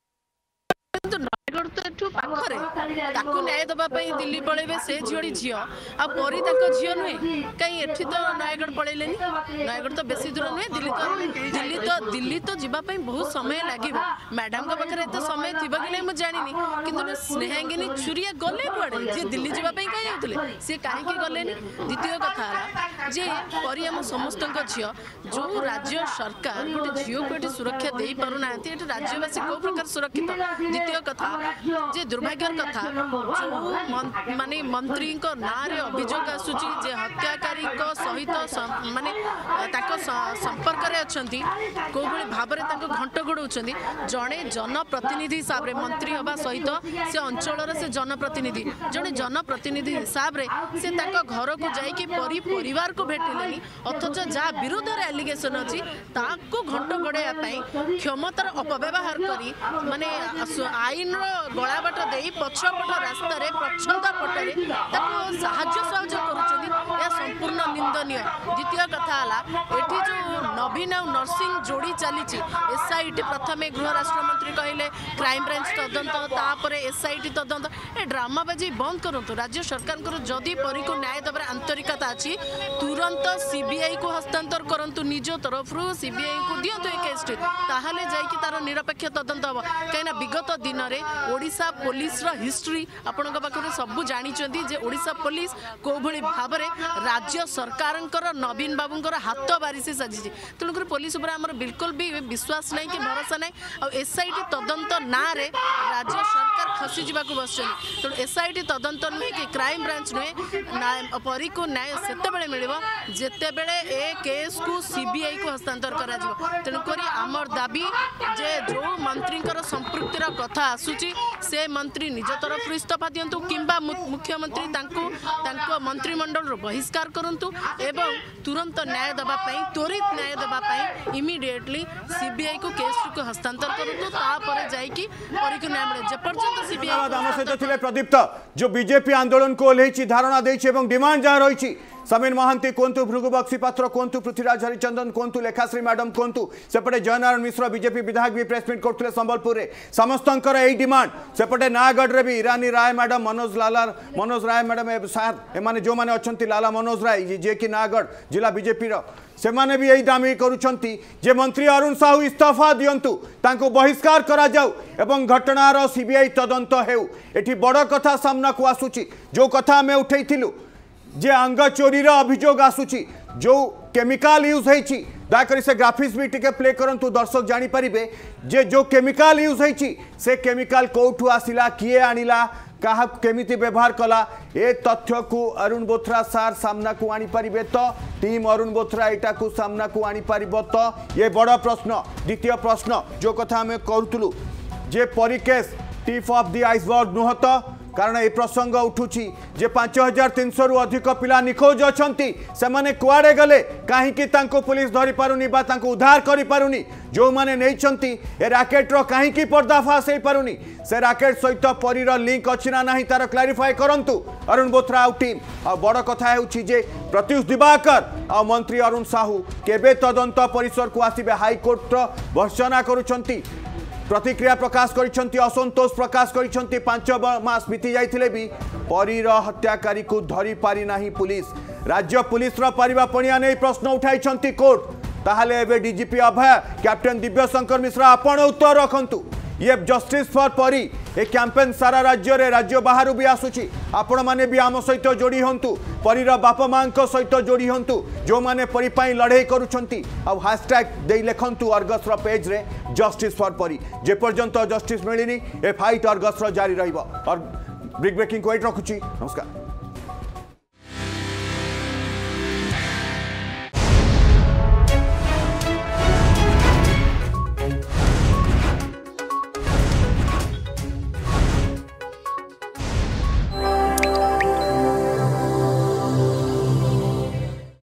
नयगढ़ तो एठू पाखरे ताकू न्याय देवाई दिल्ली पलैबे से झीड़ी झील आ परी झील नुहे कहीं एठी तो नयगढ़ पलैलेनी नयगढ़ तो बेसी दूर नुहे दिल्ली तो दिल्ली तो दिल्ली तो जीवाई बहुत समय लगे मैडम पाखे एत समय थी कि नहीं मुझे जानी कि स्नेहांगिनी छुरिया गले कुआड़े जी दिल्ली जावाई कहीं जाते सी कहीं गले द्वितीय कथा है जे परी आम समस्त झील जो राज्य सरकार गोटे झील को ये सुरक्षा दे पारना राज्यवासी कौ प्रकार सुरक्षित। द्वितीय कथा जे दुर्भाग्यर कथा जो माने मंत्री ना अभियोग आसूची जे हत्याकारी सहित माने संपर्क रे अछंती को भली भाव में घंट घोड़ाउछंती जड़े जनप्रतिनिधि हिसाब रे मंत्री हवा सहित से अंचल से जनप्रतिनिधि जड़े जनप्रतिनिधि हिसाब से घर को जाइए परी परिवार को भेटिलेनी अथच जहाँ विरोध एलिगेशन अच्छी ताको घंट घोड़ाई क्षमतार अपव्यवहार करी माने आईन गलाबाट दे पछपट रास्त पछता पटे साहाଯ୍य सहयोग कर संपूर्ण निंदनीय। द्वितीय कथा एठी जो नवीन और नर्सिंग जोड़ी चली एसआईटी प्रथम गृह राष्ट्र मंत्री कहले क्राइम ब्रांच तदंत तापर एसआईटी तदंत ए ड्रामाबाजी बंद करंतु। राज्य सरकार को जदि परी को न्याय देवार आंतरिकता अच्छी तुरंत सीबीआई को हस्तांतर करंतु निज तरफ सीबीआई को दिंतु ए केसटी ताहले जाइकी तार निरपेक्ष तदंत हम कहीं विगत दिन में ओडिशा पुलिस हिस्ट्री आपण पाखे सबू जानी जे ओडिशा पुलिस को भली भाव में राज्य सरकार नवीन बाबूंर हाथ बारिश साजिश तेणुक पुलिस उपर आमर बिल्कुल भी विश्वास नहीं कि भरोसा नहीं और एसआईटी तदंत ना रे राज्य सरकार खसी जावाक बस तेणु एसआईटी तदंत नुहे कि क्राइम ब्रांच नुहे परी को न्याय से मिल जिते बड़े ए केस को सीबीआई को हस्तांतर करा तेणुक आमर दाबी जे जो मंत्री संपृक्तिर कथा आसूची से मंत्री निज तरफ इस्तीफा दिंतु किंबा मुख्यमंत्री तांको तांको मंत्रिमंडल बहिष्कार करंतु एवं तुरंत न्याय देबा पई त्वरित न्याय देबा पई इमीडिएटली सीबीआई को केस को हस्तांतर करंतु तापर जाई कि परी को न्याय मिले जेपर्यंत सीबीआई हम सहित थिले प्रदीप्त जो बीजेपी आंदोलन को ओल्हेछि धारणा देछि एवं डिमांड जहाँ रही समीर महांती कहतु भृगु बक्सी पात्र कहतु पृथ्वीराज हरिचंदन कहतु लेखाश्री मैडम कहतु सेपटे जयनारायण मिश्र बीजेपी विधायक भी प्रेसमिट करते संबलपुर में समस्त यही डिमांड सेपटे नयागढ़ में भी ईरानी राय मैडम मनोज लाला मनोज राय मैडम सार एम जो मैंने अच्छा लाला मनोज राय जे कि नयागढ़ जिला बीजेपी से माने भी यही दाबी करुछंती जे मंत्री अरुण साहू इस्तीफा दियंतु तांको बहिष्कार करा जाऊ एवं घटनार सीबीआई तदंत हेउ एठी बड़ कथा सामना को आसुची जो कथा आमे उठैथिलु जे अंग चोरी अभियोग आसुची जो केमिकल यूज होईची दयाकरी से ग्राफिक्स भी टिके प्ले करंतु दर्शक जानी परिबे जे जो केमिकल यूज होईची से केमिकल कोठू आसिला किए आनिला कहा केमिति व्यवहार कला ए तथ्य को अरुण बोथरा सार सामना को आनी परिबे तो टीम अरुण बोथरा एटा को सामना को आनी परिबो तो ये बड़ प्रश्न। द्वितीय प्रश्न जो कथा हमें करूतलु जे परिकेस टिप ऑफ द आइसबर्ग नुह तो कारण ये प्रसंग उठुची जे पांच हजार तीन सौ रु अधिक पिला निखोज अछंती से माने कुआडे गले काहेकि तांको पुलिस धरी पारुनी बा तांको उद्धार करि पारुनी जो माने नैचंती ए रैकेट रो काहेकि पर्दाफाश हे पारुनी से रैकेट सहित परीर लिंक अछि ना नाही तार क्लैरिफाई करंतु अरुण बोथरा आउ टीम आ बड़ कथा हेउछि जे प्रत्युष दिवाकर आ मंत्री अरुण साहू केबे तदंत परिसर को आसीबे हाईकोर्ट भर्सना करूछंती प्रतिक्रिया प्रकाश करिसेंती असंतोष प्रकाश करिसेंती पांच मास बीती जाइथिले भी परीर हत्याकारी को धरी पारि नाही पुलिस राज्य पुलिस रो परिवा पणिया नै प्रश्न उठाइछंती कोर्ट ताहाले एबे डीजीपी अभय कैप्टन दिव्यशंकर मिश्रा आपण उत्तर रखंतु ये जस्टिस फॉर परी ए कैंपेन सारा राज्य रे राज्य बाहर भी आसुची आपण माने भी आम सहित जोड़ी हंतु परीर बापा मां सहित जोड़ी हंतु जो माने परी पाई लड़ाई करूछंती आ हैशटैग दे लेखंतु अर्गस रो पेज रे जस्टिस फॉर परी जे पर्यंत जस्टिस मिलिनी ए फाइट अर्गस रो जारी रहइबो और ब्रेक ब्रेकिंग को एट रखुची। नमस्कार।